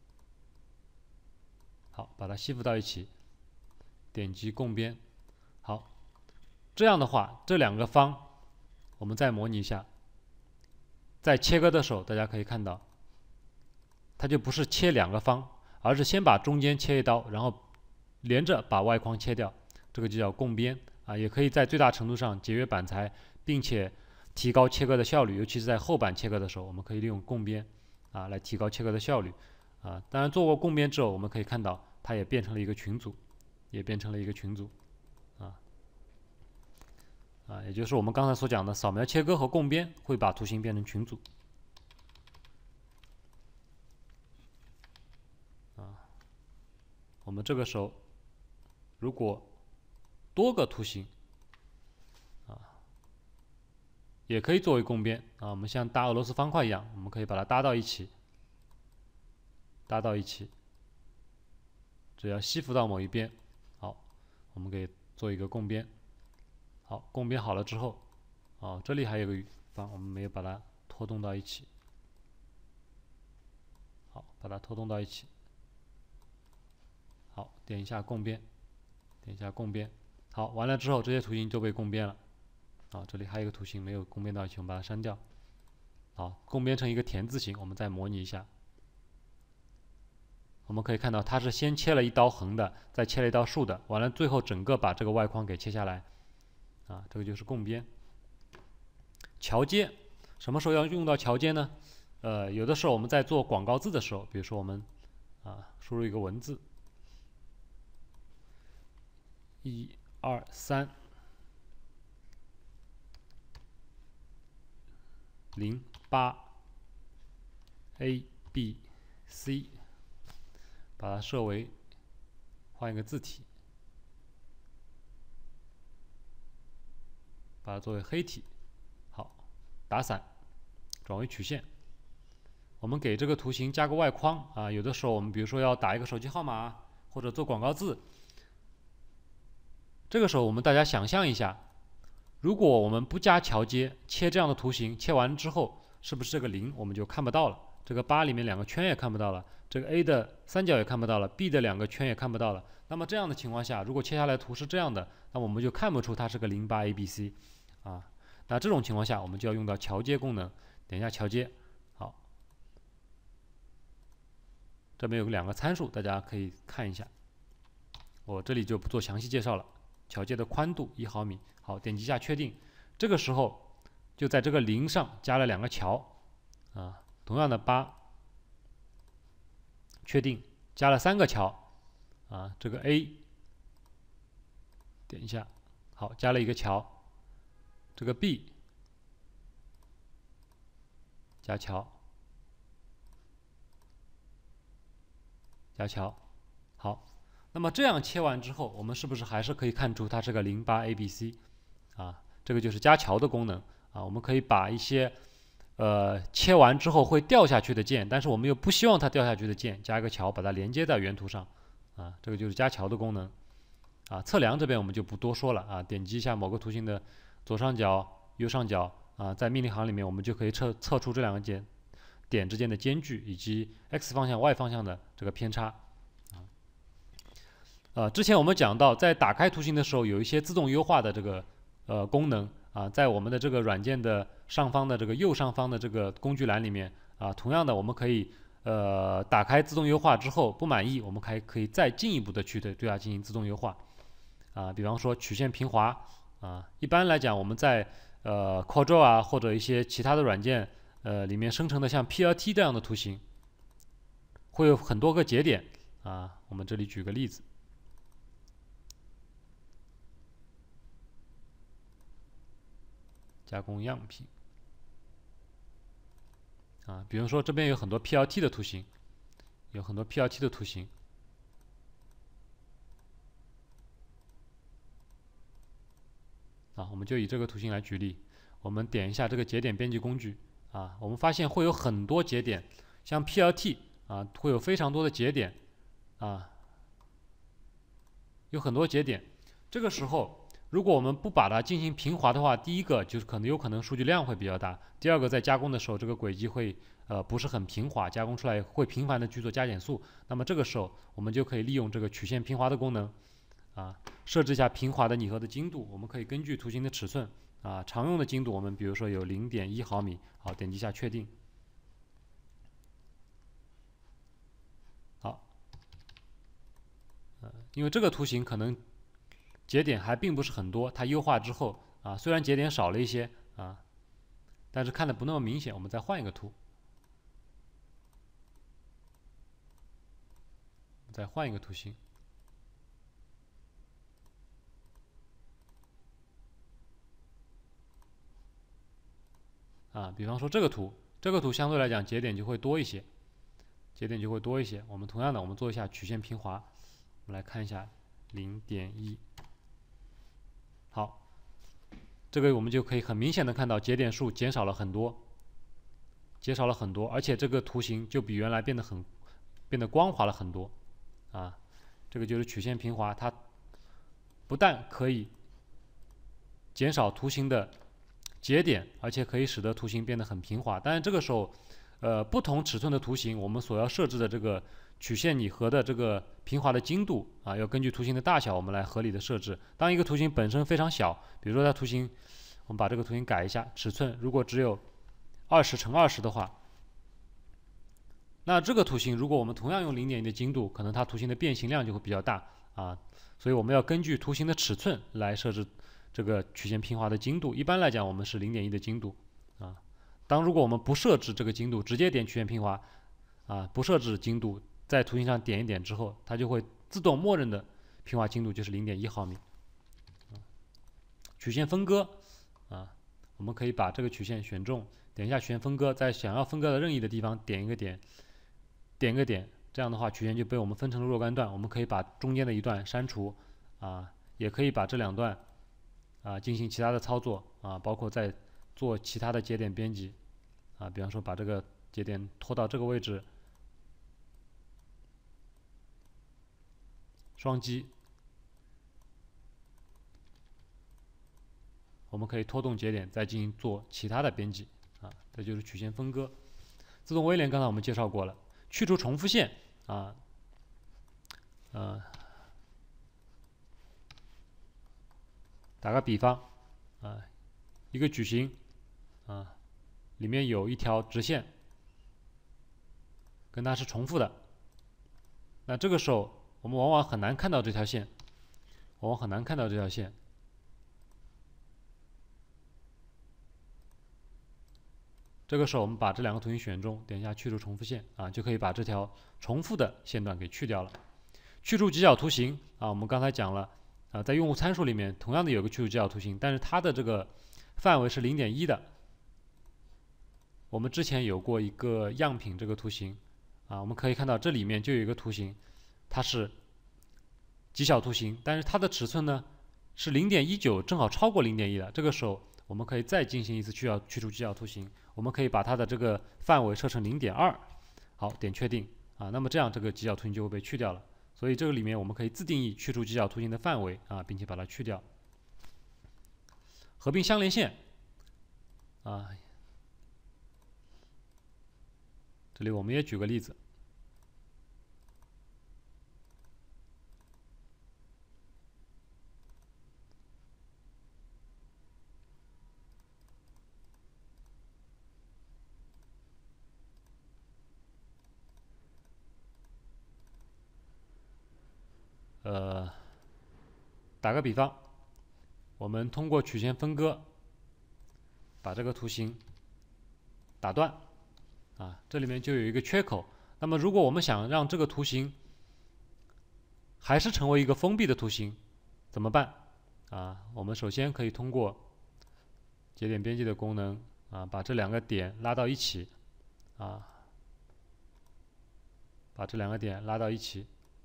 好，把它吸附到一起，点击共编。好，这样的话，这2个方我们再模拟一下，在切割的时候，大家可以看到，它就不是切2个方，而是先把中间切一刀，然后连着把外框切掉，这个就叫共编也可以在最大程度上节约板材，并且提高切割的效率，尤其是在厚板切割的时候，我们可以利用共编来提高切割的效率当然做过共编之后，我们可以看到它也变成了一个群组，也就是我们刚才所讲的扫描切割和共编会把图形变成群组我们这个时候如果多个图形也可以作为共编我们像搭俄罗斯方块一样，我们可以把它搭到一起，只要吸附到某一边， 我们给做一个共编。好，共编好了之后，这里还有个方，我们没有把它拖动到一起。好，把它拖动到一起。好，点一下共编，点一下共编。好，完了之后这些图形就被共编了。这里还有一个图形没有共编到一起，我们把它删掉。好，共编成一个田字形，我们再模拟一下。我们可以看到，它是先切了一刀横的，再切了一刀竖的，完了最后整个把这个外框给切下来。这个就是共编。桥接，什么时候要用到桥接呢？有的时候我们在做广告字的时候，比如说我们输入一个文字，1、2、3、0、8 A B C， 把它设为换一个字体，把它作为黑体。好，打散，转为曲线。我们给这个图形加个外框有的时候我们比如说要打一个手机号码或者做广告字，这个时候我们大家想象一下，如果我们不加桥接，切这样的图形，切完之后，是不是这个0我们就看不到了？这个8里面2个圈也看不到了，这个 A 的三角也看不到了 ，B 的2个圈也看不到了。那么这样的情况下，如果切下来的图是这样的，那我们就看不出它是个0、8 A、B、C 那这种情况下，我们就要用到桥接功能，点一下桥接。好，这边有2个参数，大家可以看一下。我这里就不做详细介绍了。桥接的宽度1毫米。好，点击一下确定。这个时候就在这个0上加了2个桥同样的8，确定，加了3个桥这个 A 点一下，好，加了1个桥。这个 B 加桥，加桥。好，那么这样切完之后，我们是不是还是可以看出它是个0、8 A、B、C 这个就是加桥的功能我们可以把一些切完之后会掉下去的键，但是我们又不希望它掉下去的键，加一个桥把它连接在原图上这个就是加桥的功能测量这边我们就不多说了点击一下某个图形的左上角、右上角在命令行里面我们就可以测出这2个点之间的间距以及 x 方向、y 方向的这个偏差之前我们讲到，在打开图形的时候，有一些自动优化的这个功能在我们的这个软件的上方的这个右上方的这个工具栏里面同样的，我们可以打开自动优化之后不满意，我们还可以再进一步的去对它进行自动优化比方说曲线平滑一般来讲，我们在Corel或者一些其他的软件里面生成的像 PLT 这样的图形，会有很多个节点我们这里举个例子。加工样品比如说这边有很多 PLT 的图形，我们就以这个图形来举例。我们点一下这个节点编辑工具我们发现会有很多节点，像 PLT 会有非常多的节点有很多节点。这个时候如果我们不把它进行平滑的话，第一个就是有可能数据量会比较大，第二个在加工的时候这个轨迹会不是很平滑，加工出来会频繁的去做加减速。那么这个时候我们就可以利用这个曲线平滑的功能设置一下平滑的拟合的精度。我们可以根据图形的尺寸常用的精度我们比如说有 0.1 毫米。好，点击一下确定。好因为这个图形可能节点还并不是很多，它优化之后虽然节点少了一些但是看的不那么明显。我们再换一个图，再换一个图形比方说这个图相对来讲节点就会多一些，我们同样的，我们做一下曲线平滑，我们来看一下 0.1。好，这个我们就可以很明显的看到节点数减少了很多，而且这个图形就比原来变得光滑了很多这个就是曲线平滑，它不但可以减少图形的节点，而且可以使得图形变得很平滑。但是这个时候，不同尺寸的图形，我们所要设置的这个曲线拟合的这个平滑的精度啊，要根据图形的大小，我们来合理的设置。当一个图形本身非常小，比如说它图形，我们把这个图形改一下，尺寸如果只有20×20的话，那这个图形如果我们同样用0.1的精度，可能它图形的变形量就会比较大啊。所以我们要根据图形的尺寸来设置这个曲线平滑的精度。一般来讲，我们是0.1的精度啊。如果我们不设置这个精度，直接点曲线平滑啊，不设置精度，在图形上点一点之后，它就会自动默认的平滑精度就是0.1毫米。曲线分割啊，我们可以把这个曲线选中，点一下曲线分割，在想要分割的任意的地方点一个点，点一个点，这样的话曲线就被我们分成了若干段。我们可以把中间的一段删除啊，也可以把这2段啊进行其他的操作啊，包括在做其他的节点编辑啊，比方说把这个节点拖到这个位置，双击，我们可以拖动节点再进行做其他的编辑啊，这就是曲线分割。自动威廉刚才我们介绍过了，去除重复线啊，打个比方啊，一个矩形啊，里面有一条直线跟它是重复的，那这个时候我们往往很难看到这条线，这个时候我们把这2个图形选中，点一下去除重复线啊，就可以把这条重复的线段给去掉了。去除极角图形啊，我们刚才讲了啊，在用户参数里面同样的有个去除极角图形，但是它的这个范围是0.1的。我们之前有过一个样品这个图形啊，我们可以看到这里面就有一个图形，它是极小图形，但是它的尺寸呢是0.19，正好超过0.1的。这个时候我们可以再进行一次去除极角图形，我们可以把它的这个范围设成0.2，好，点确定啊，那么这样这个极角图形就会被去掉了。所以这个里面我们可以自定义去除极角图形的范围啊，并且把它去掉。合并相连线啊，这里我们也举个例子。打个比方，我们通过曲线分割把这个图形打断啊，这里面就有一个缺口。那么如果我们想让这个图形还是成为一个封闭的图形，怎么办啊？我们首先可以通过节点编辑的功能啊，把这2个点拉到一起啊，把这2个点拉到一起。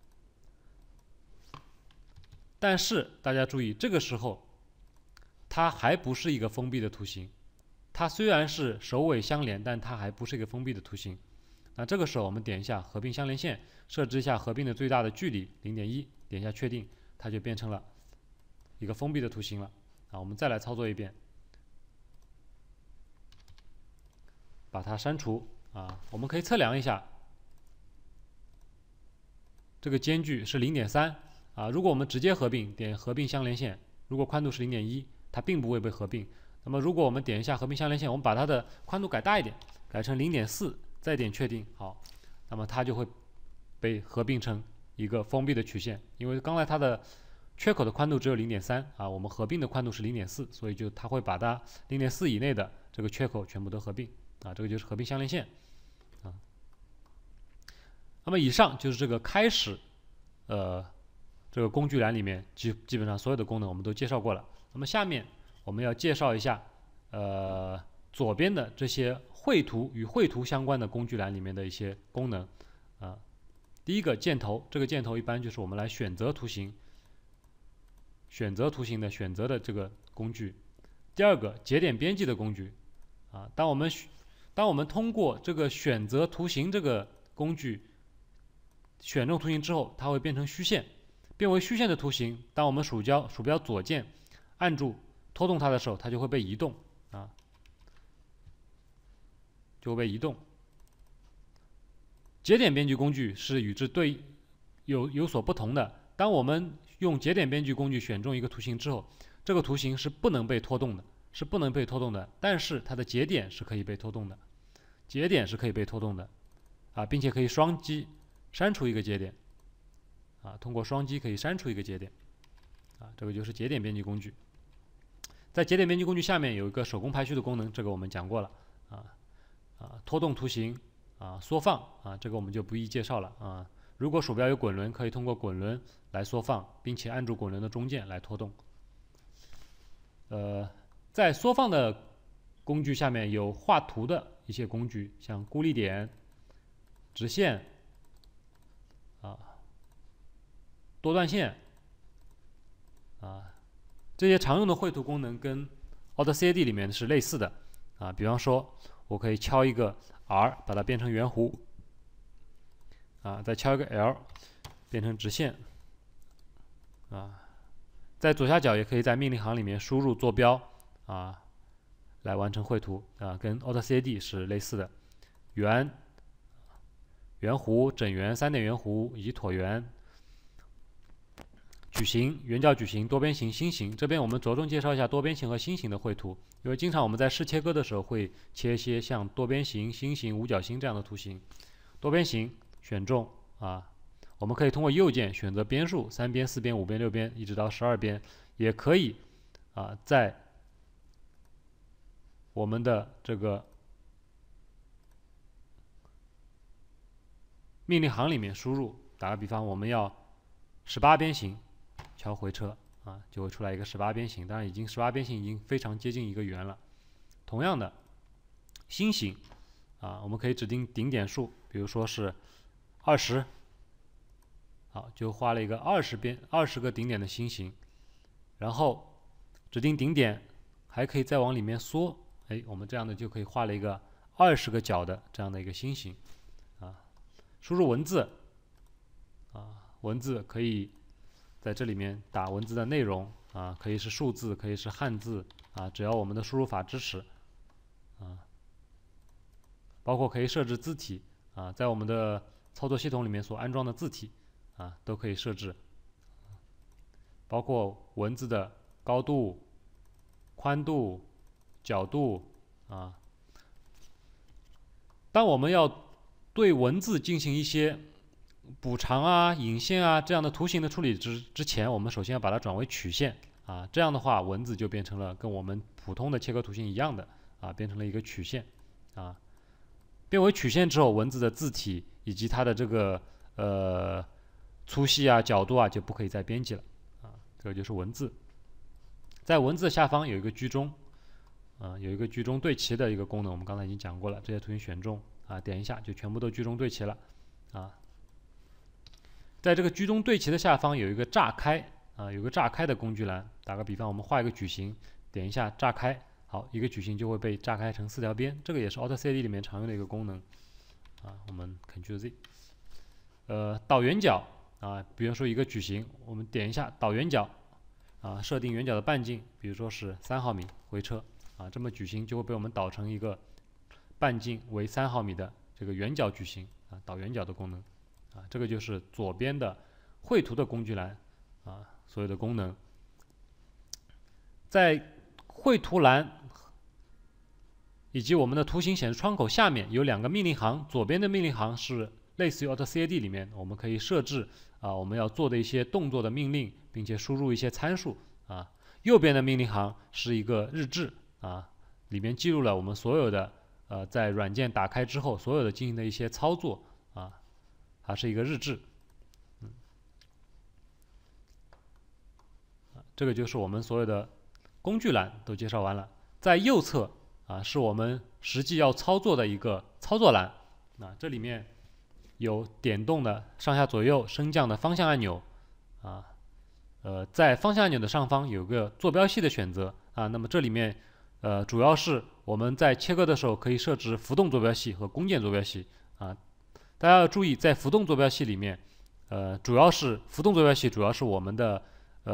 但是大家注意，这个时候它还不是一个封闭的图形，它虽然是首尾相连，但它还不是一个封闭的图形。那这个时候我们点一下合并相连线，设置一下合并的最大的距离0.1，点一下确定，它就变成了一个封闭的图形了啊。我们再来操作一遍，把它删除啊。我们可以测量一下，这个间距是0.3啊。如果我们直接合并，点合并相连线，如果宽度是0.1，它并不会被合并。那么如果我们点一下合并相连线，我们把它的宽度改大一点，改成0.4，再点确定，好，那么它就会被合并成一个封闭的曲线。因为刚才它的缺口的宽度只有0.3啊，我们合并的宽度是0.4，所以它会把它0.4以内的这个缺口全部都合并啊，这个就是合并相连线啊。那么以上就是这个开始这个工具栏里面基本上所有的功能我们都介绍过了。那么下面我们要介绍一下左边的这些绘图与绘图相关的工具栏里面的一些功能啊。第一个箭头，这个箭头一般就是我们来选择图形的选择的这个工具。第二个节点编辑的工具啊，当我们通过这个选择图形这个工具选中图形之后，它会变成虚线。 变为虚线的图形，当我们鼠标左键按住拖动它的时候，它就会被移动啊，就会被移动。节点编辑工具是与之有所不同的。当我们用节点编辑工具选中一个图形之后，这个图形是不能被拖动的，但是它的节点是可以被拖动的，并且可以双击删除一个节点，通过双击可以删除一个节点，这个就是节点编辑工具。在节点编辑工具下面有一个手工排序的功能，这个我们讲过了，拖动图形。缩放这个我们就不一一介绍了如果鼠标有滚轮，可以通过滚轮来缩放，并且按住滚轮的中键来拖动。在缩放的工具下面有画图的一些工具，像孤立点、直线多段线这些常用的绘图功能跟 AutoCAD 里面是类似的比方说我可以敲一个 R 把它变成圆弧再敲一个 L 变成直线在左下角也可以在命令行里面输入坐标来完成绘图跟 AutoCAD 是类似的，圆弧、整圆、3点圆弧以及椭圆、矩形、圆角矩形、多边形、心形。这边我们着重介绍一下多边形和心形的绘图，因为经常我们在试切割的时候会切一些像多边形、心形、五角星这样的图形。多边形选中我们可以通过右键选择边数，3边、4边、5边、6边，一直到12边，也可以在我们的这个命令行里面输入。打个比方，我们要18边形。敲回车就会出来一个18边形，当然18边形已经非常接近一个圆了。同样的，心形我们可以指定顶点数，比如说是20，就画了一个20个顶点的心形，然后指定顶点还可以再往里面缩，我们这样的就可以画了一个20个角的这样的一个心形输入文字文字可以在这里面打文字的内容可以是数字，可以是汉字只要我们的输入法支持包括可以设置字体在我们的操作系统里面所安装的字体都可以设置，包括文字的高度、宽度、角度当我们要对文字进行一些补偿引线这样的图形的处理之前，我们首先要把它转为曲线这样的话文字就变成了跟我们普通的切割图形一样的变成了一个曲线变为曲线之后，文字的字体以及它的这个粗细角度就不可以再编辑了这个就是文字。在文字的下方有一个居中有一个居中对齐的一个功能，我们刚才已经讲过了，这些图形选中点一下就全部都居中对齐了在这个居中对齐的下方有一个炸开有个炸开的工具栏。打个比方，我们画一个矩形，点一下炸开，好，一个矩形就会被炸开成4条边。这个也是 AutoCAD 里面常用的一个功能我们 Ctrl+Z 导圆角比如说一个矩形，我们点一下导圆角设定圆角的半径，比如说是3毫米，回车这么矩形就会被我们导成一个半径为3毫米的这个圆角矩形导圆角的功能这个就是左边的绘图的工具栏所有的功能。在绘图栏以及我们的图形显示窗口下面有2个命令行，左边的命令行是类似于 AutoCAD 里面我们可以设置我们要做的一些动作的命令，并且输入一些参数右边的命令行是一个日志里面记录了我们所有的在软件打开之后所有的进行的一些操作它是一个日志这个就是我们所有的工具栏都介绍完了。在右侧是我们实际要操作的一个操作栏这里面有点动的上下左右升降的方向按钮在方向按钮的上方有个坐标系的选择那么这里面主要是我们在切割的时候可以设置浮动坐标系和工件坐标系大家要注意，在浮动坐标系里面主要是浮动坐标系，主要是我们的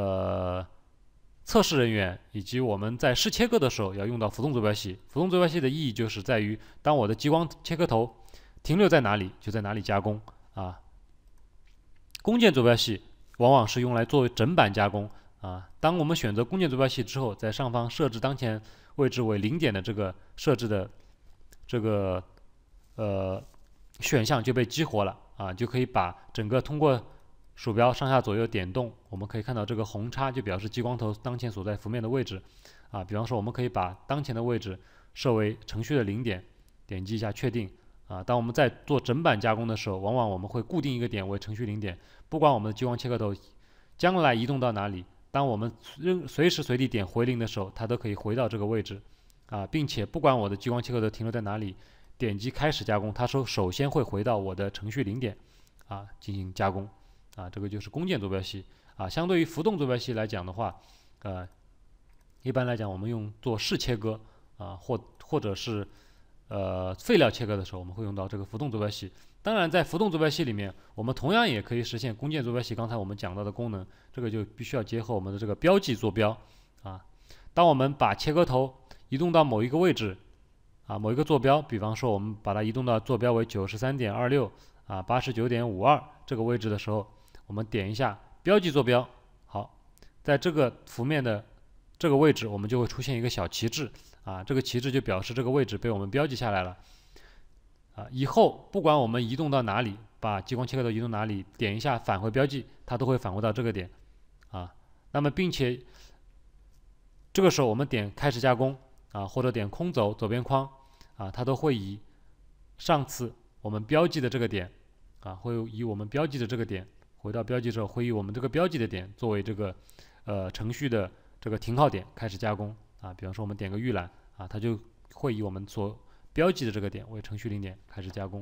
测试人员以及我们在试切割的时候要用到浮动坐标系。浮动坐标系的意义就是在于，当我的激光切割头停留在哪里，就在哪里加工啊。工件坐标系往往是用来作为整板加工啊。当我们选择工件坐标系之后，在上方设置当前位置为0点的这个设置的这个选项就被激活了啊，就可以把整个通过鼠标上下左右点动，我们可以看到这个红叉就表示激光头当前所在幅面的位置啊。比方说，我们可以把当前的位置设为程序的0点，点击一下确定啊。当我们在做整板加工的时候，往往我们会固定一个点为程序0点，不管我们的激光切割头将来移动到哪里，当我们随时随地点回0的时候，它都可以回到这个位置啊，并且不管我的激光切割头停留在哪里，点击开始加工，它首先会回到我的程序0点啊进行加工啊。这个就是工件坐标系啊。相对于浮动坐标系来讲的话，一般来讲我们用做试切割啊，或者是废料切割的时候，我们会用到这个浮动坐标系。当然，在浮动坐标系里面，我们同样也可以实现工件坐标系刚才我们讲到的功能，这个就必须要结合我们的这个标记坐标啊。当我们把切割头移动到某一个位置啊，某一个坐标，比方说我们把它移动到坐标为93.26啊89.52这个位置的时候，我们点一下标记坐标，好，在这个幅面的这个位置，我们就会出现一个小旗帜啊，这个旗帜就表示这个位置被我们标记下来了啊。以后不管我们移动到哪里，把激光切割头移动哪里，点一下返回标记，它都会返回到这个点啊。那么并且这个时候我们点开始加工啊，或者点空走左边框啊，它都会以上次我们标记的这个点啊，会以我们标记的这个点回到标记之后，会以我们这个标记的点作为这个程序的这个停靠点开始加工啊。比方说我们点个预览啊，它就会以我们所标记的这个点为程序0点开始加工。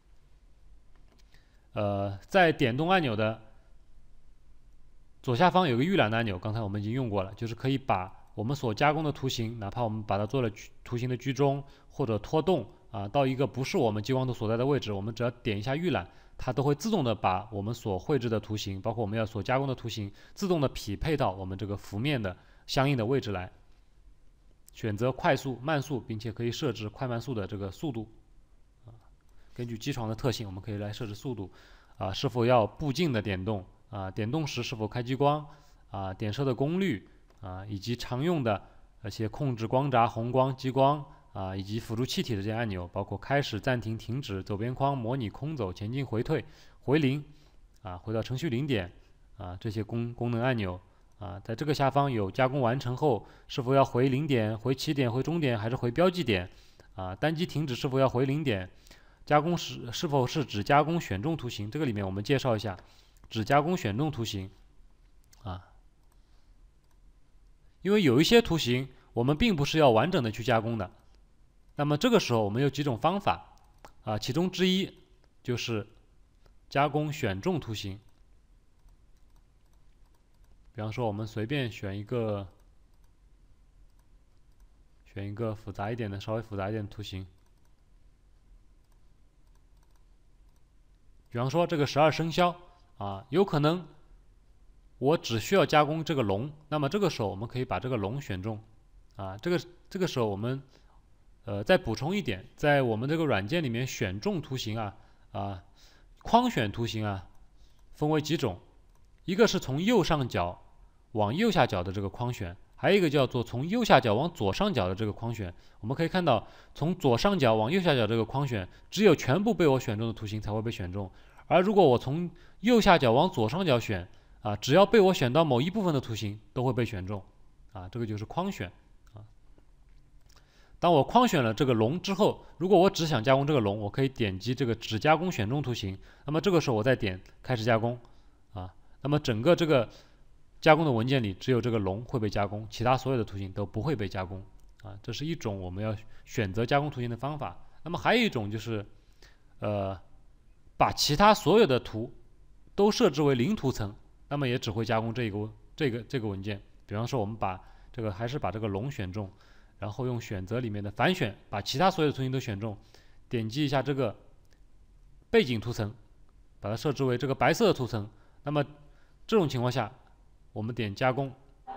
在点动按钮的左下方有个预览的按钮，刚才我们已经用过了，就是可以把我们所加工的图形，哪怕我们把它做了图形的居中或者拖动啊，到一个不是我们激光头所在的位置，我们只要点一下预览，它都会自动的把我们所绘制的图形，包括我们要所加工的图形，自动的匹配到我们这个幅面的相应的位置来。选择快速、慢速，并且可以设置快慢速的这个速度啊。根据机床的特性，我们可以来设置速度啊，是否要步进的点动啊，点动时是否开激光啊，点射的功率啊，以及常用的而且控制光闸、红光、激光啊，以及辅助气体的这些按钮，包括开始、暂停、停止、走边框、模拟空走、前进、回退、回0啊，回到程序0点啊，这些功能按钮啊，在这个下方有加工完成后是否要回0点、回起点、回终点还是回标记点啊，单击停止是否要回0点，加工时是否是只加工选中图形，这个里面我们介绍一下只加工选中图形啊。因为有一些图形我们并不是要完整的去加工的，那么这个时候我们有几种方法啊，其中之一就是加工选中图形。比方说我们随便选一个复杂一点的，稍微复杂一点的图形，比方说这个12生肖啊，有可能我只需要加工这个龙，那么这个时候我们可以把这个龙选中啊。这个时候我们再补充一点，在我们这个软件里面选中图形框选图形分为几种，一个是从右上角往右下角的这个框选，还有一个叫做从右下角往左上角的这个框选。我们可以看到，从左上角往右下角这个框选，只有全部被我选中的图形才会被选中，而如果我从右下角往左上角选啊，只要被我选到某一部分的图形都会被选中啊，这个就是框选啊。当我框选了这个龙之后，如果我只想加工这个龙，我可以点击这个只加工选中图形，那么这个时候我再点开始加工啊，那么整个这个加工的文件里只有这个龙会被加工，其他所有的图形都不会被加工啊。这是一种我们要选择加工图形的方法。那么还有一种就是把其他所有的图都设置为0图层，那么也只会加工这个文件。比方说我们还是把这个龙选中，然后用选择里面的反选把其他所有的图形都选中，点击一下这个背景图层， 把它设置为这个白色的图层。那么这种情况下，我们点加工，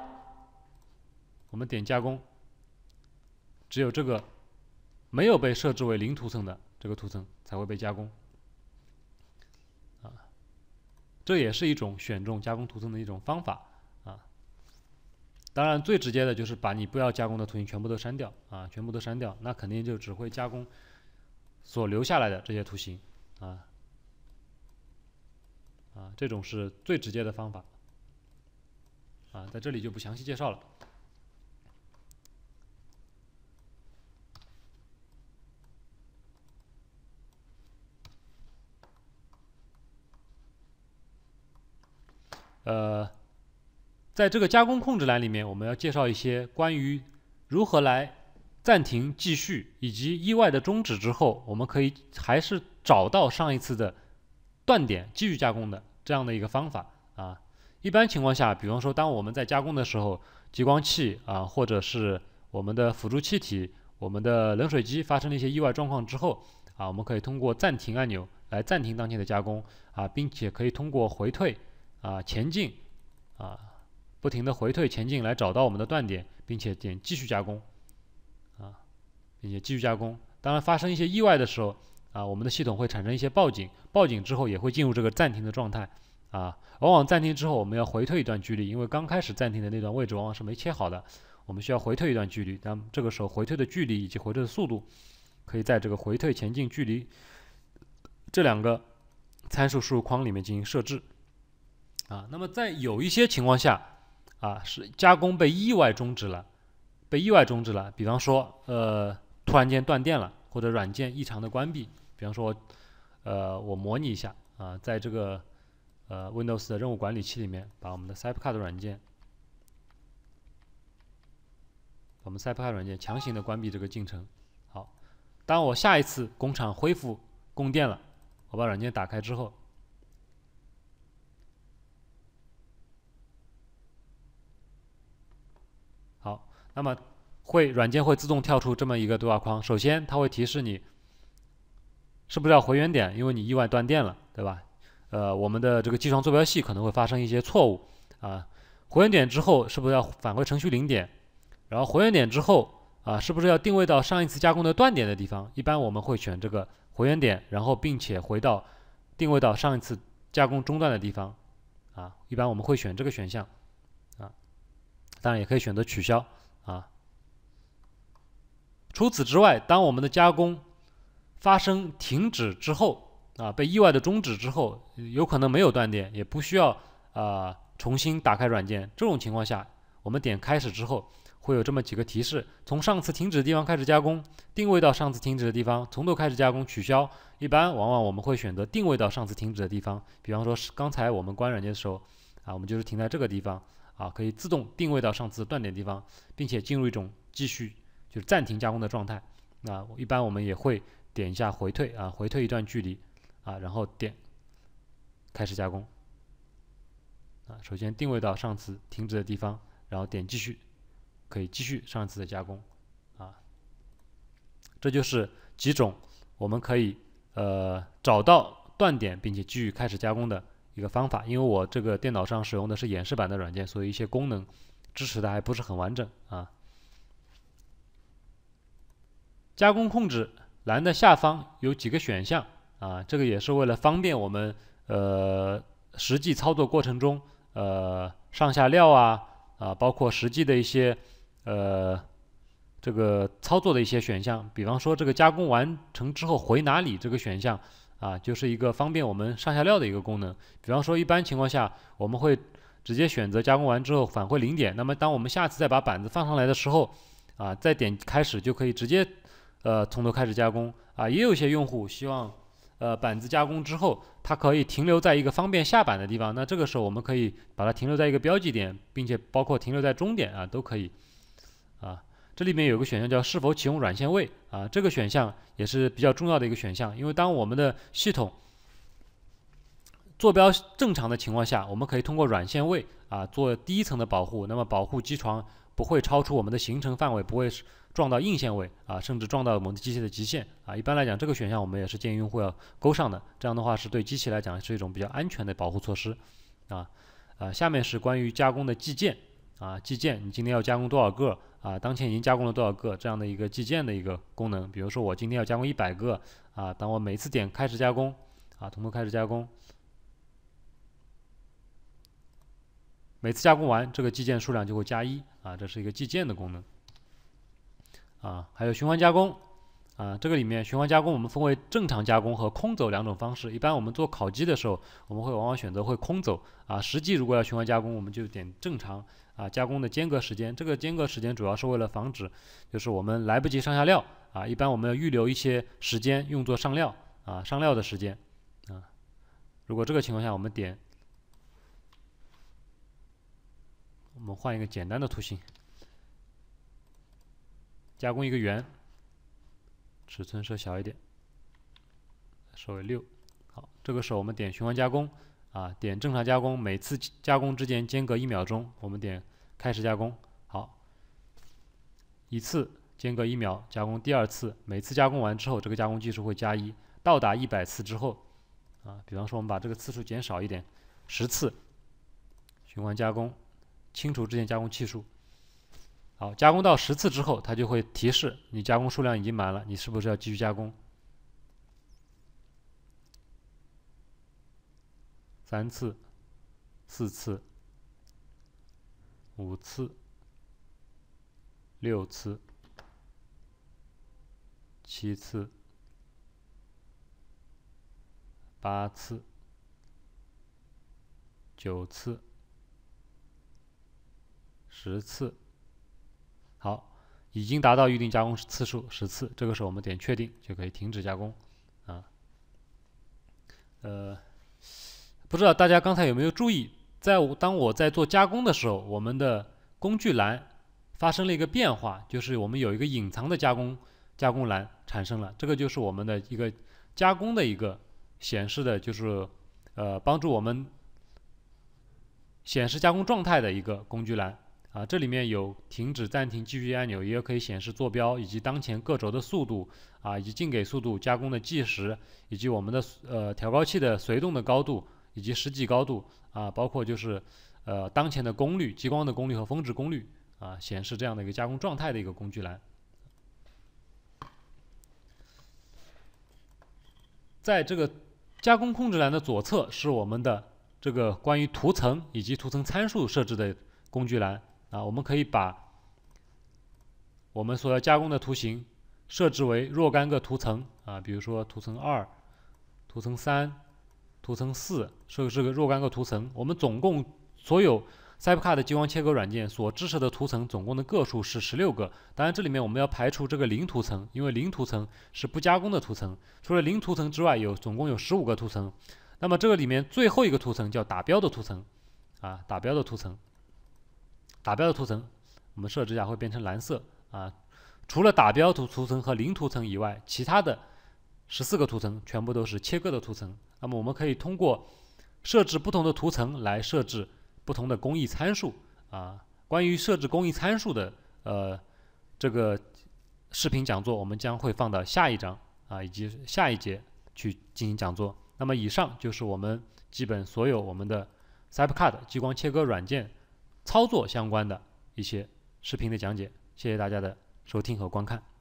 只有这个没有被设置为零图层的这个图层才会被加工。这也是一种选中加工图层的一种方法啊。当然，最直接的就是把你不要加工的图形全部都删掉啊，全部都删掉，那肯定就只会加工所留下来的这些图形啊。这种是最直接的方法啊，在这里就不详细介绍了。在这个加工控制栏里面，我们要介绍一些关于如何来暂停、继续以及意外的终止之后，我们可以还是找到上一次的断点，继续加工的这样的一个方法啊。一般情况下，比方说当我们在加工的时候，激光器或者是我们的辅助气体、我们的冷水机发生了一些意外状况之后我们可以通过暂停按钮来暂停当前的加工并且可以通过回退前进不停的回退前进来找到我们的断点，并且点继续加工并且继续加工。当然发生一些意外的时候我们的系统会产生一些报警，报警之后也会进入这个暂停的状态往往暂停之后我们要回退一段距离，因为刚开始暂停的那段位置往往是没切好的，我们需要回退一段距离。但这个时候回退的距离以及回退的速度可以在这个回退前进距离这两个参数输入框里面进行设置那么在有一些情况下是加工被意外终止了，比方说突然间断电了，或者软件异常的关闭。比方说我模拟一下在这个Windows 的任务管理器里面，把我们的 CyberCAD 软件强行的关闭这个进程。好，当我下一次工厂恢复供电了，我把软件打开之后，好，那么软件会自动跳出这么一个对话框。首先它会提示你是不是要回原点，因为你意外断电了，对吧？我们的这个机床坐标系可能会发生一些错误回原点之后是不是要返回程序零点？然后回原点之后是不是要定位到上一次加工的断点的地方？一般我们会选这个回原点，然后并且定位到上一次加工中断的地方一般我们会选这个选项当然也可以选择取消除此之外，当我们的加工发生停止之后被意外的终止之后，有可能没有断电，也不需要重新打开软件。这种情况下，我们点开始之后，会有这么几个提示：从上次停止的地方开始加工，定位到上次停止的地方，从头开始加工，取消。往往我们会选择定位到上次停止的地方。比方说，刚才我们关软件的时候我们就是停在这个地方可以自动定位到上次断点地方，并且进入一种继续就是暂停加工的状态。一般我们也会点一下回退回退一段距离然后点开始加工首先定位到上次停止的地方，然后点继续，可以继续上一次的加工这就是几种我们可以找到断点并且继续开始加工的一个方法。因为我这个电脑上使用的是演示版的软件，所以一些功能支持的还不是很完整加工控制栏的下方有几个选项这个也是为了方便我们实际操作过程中上下料包括实际的一些这个操作的一些选项。比方说这个加工完成之后回哪里这个选项就是一个方便我们上下料的一个功能。比方说一般情况下我们会直接选择加工完之后返回零点，那么当我们下次再把板子放上来的时候再点开始就可以直接从头开始加工也有一些用户希望板子加工之后它可以停留在一个方便下板的地方，那这个时候我们可以把它停留在一个标记点，并且包括停留在终点都可以这里面有个选项叫是否启用软线位这个选项也是比较重要的一个选项。因为当我们的系统坐标正常的情况下，我们可以通过软限位做第一层的保护，那么保护机床不会超出我们的行程范围，不会撞到硬线位甚至撞到我们的机器的极限一般来讲，这个选项我们也是建议用户要勾上的，这样的话是对机器来讲是一种比较安全的保护措施下面是关于加工的计件计件你今天要加工多少个当前已经加工了多少个这样的一个计件的一个功能，比如说我今天要加工100个当我每次点开始加工同步开始加工，每次加工完这个计件数量就会加1这是一个计件的功能还有循环加工这个里面循环加工我们分为正常加工和空走2种方式。一般我们做烤鸡的时候，我们会往往选择会空走实际如果要循环加工，我们就点正常加工的间隔时间。这个间隔时间主要是为了防止就是我们来不及上下料一般我们要预留一些时间用作上料上料的时间如果这个情况下我们点，我们换一个简单的图形，加工一个圆，尺寸设小一点，设为6。好，这个时候我们点循环加工点正常加工，每次加工之间间隔1秒钟，我们点开始加工。好，一次间隔1秒加工第2次，每次加工完之后，这个加工技术会加1，到达100次之后比方说我们把这个次数减少一点，10次循环加工，清除之前加工期数。好，加工到10次之后，它就会提示你加工数量已经满了，你是不是要继续加工？3次、4次、5次、6次、7次、8次、9次、10次。好，已经达到预定加工次数10次，这个时候我们点确定就可以停止加工不知道大家刚才有没有注意，当我在做加工的时候，我们的工具栏发生了一个变化，就是我们有一个隐藏的加工栏产生了，这个就是我们的一个加工的一个显示的，就是帮助我们显示加工状态的一个工具栏这里面有停止、暂停、继续按钮，也可以显示坐标以及当前各轴的速度以及进给速度、加工的计时，以及我们的调高器的随动的高度以及实际高度包括就是当前的功率、激光的功率和峰值功率显示这样的一个加工状态的一个工具栏。在这个加工控制栏的左侧是我们的这个关于图层以及图层参数设置的工具栏我们可以把我们所要加工的图形设置为若干个图层比如说图层2、图层3、图层4，设置个若干个图层。我们总共所有 CyberCAD 激光切割软件所支持的图层总共的个数是16个。当然，这里面我们要排除这个0图层，因为0图层是不加工的图层。除了0图层之外，总共有15个图层。那么这个里面最后一个图层叫打标的图层打标的图层。打标的图层我们设置一下会变成蓝色除了打标图层和0图层以外，其他的14个图层全部都是切割的图层。那么我们可以通过设置不同的图层来设置不同的工艺参数关于设置工艺参数的这个视频讲座，我们将会放到下一章以及下一节去进行讲座。那么以上就是我们基本所有我们的 CyberCAD 激光切割软件操作相关的一些视频的讲解，谢谢大家的收听和观看。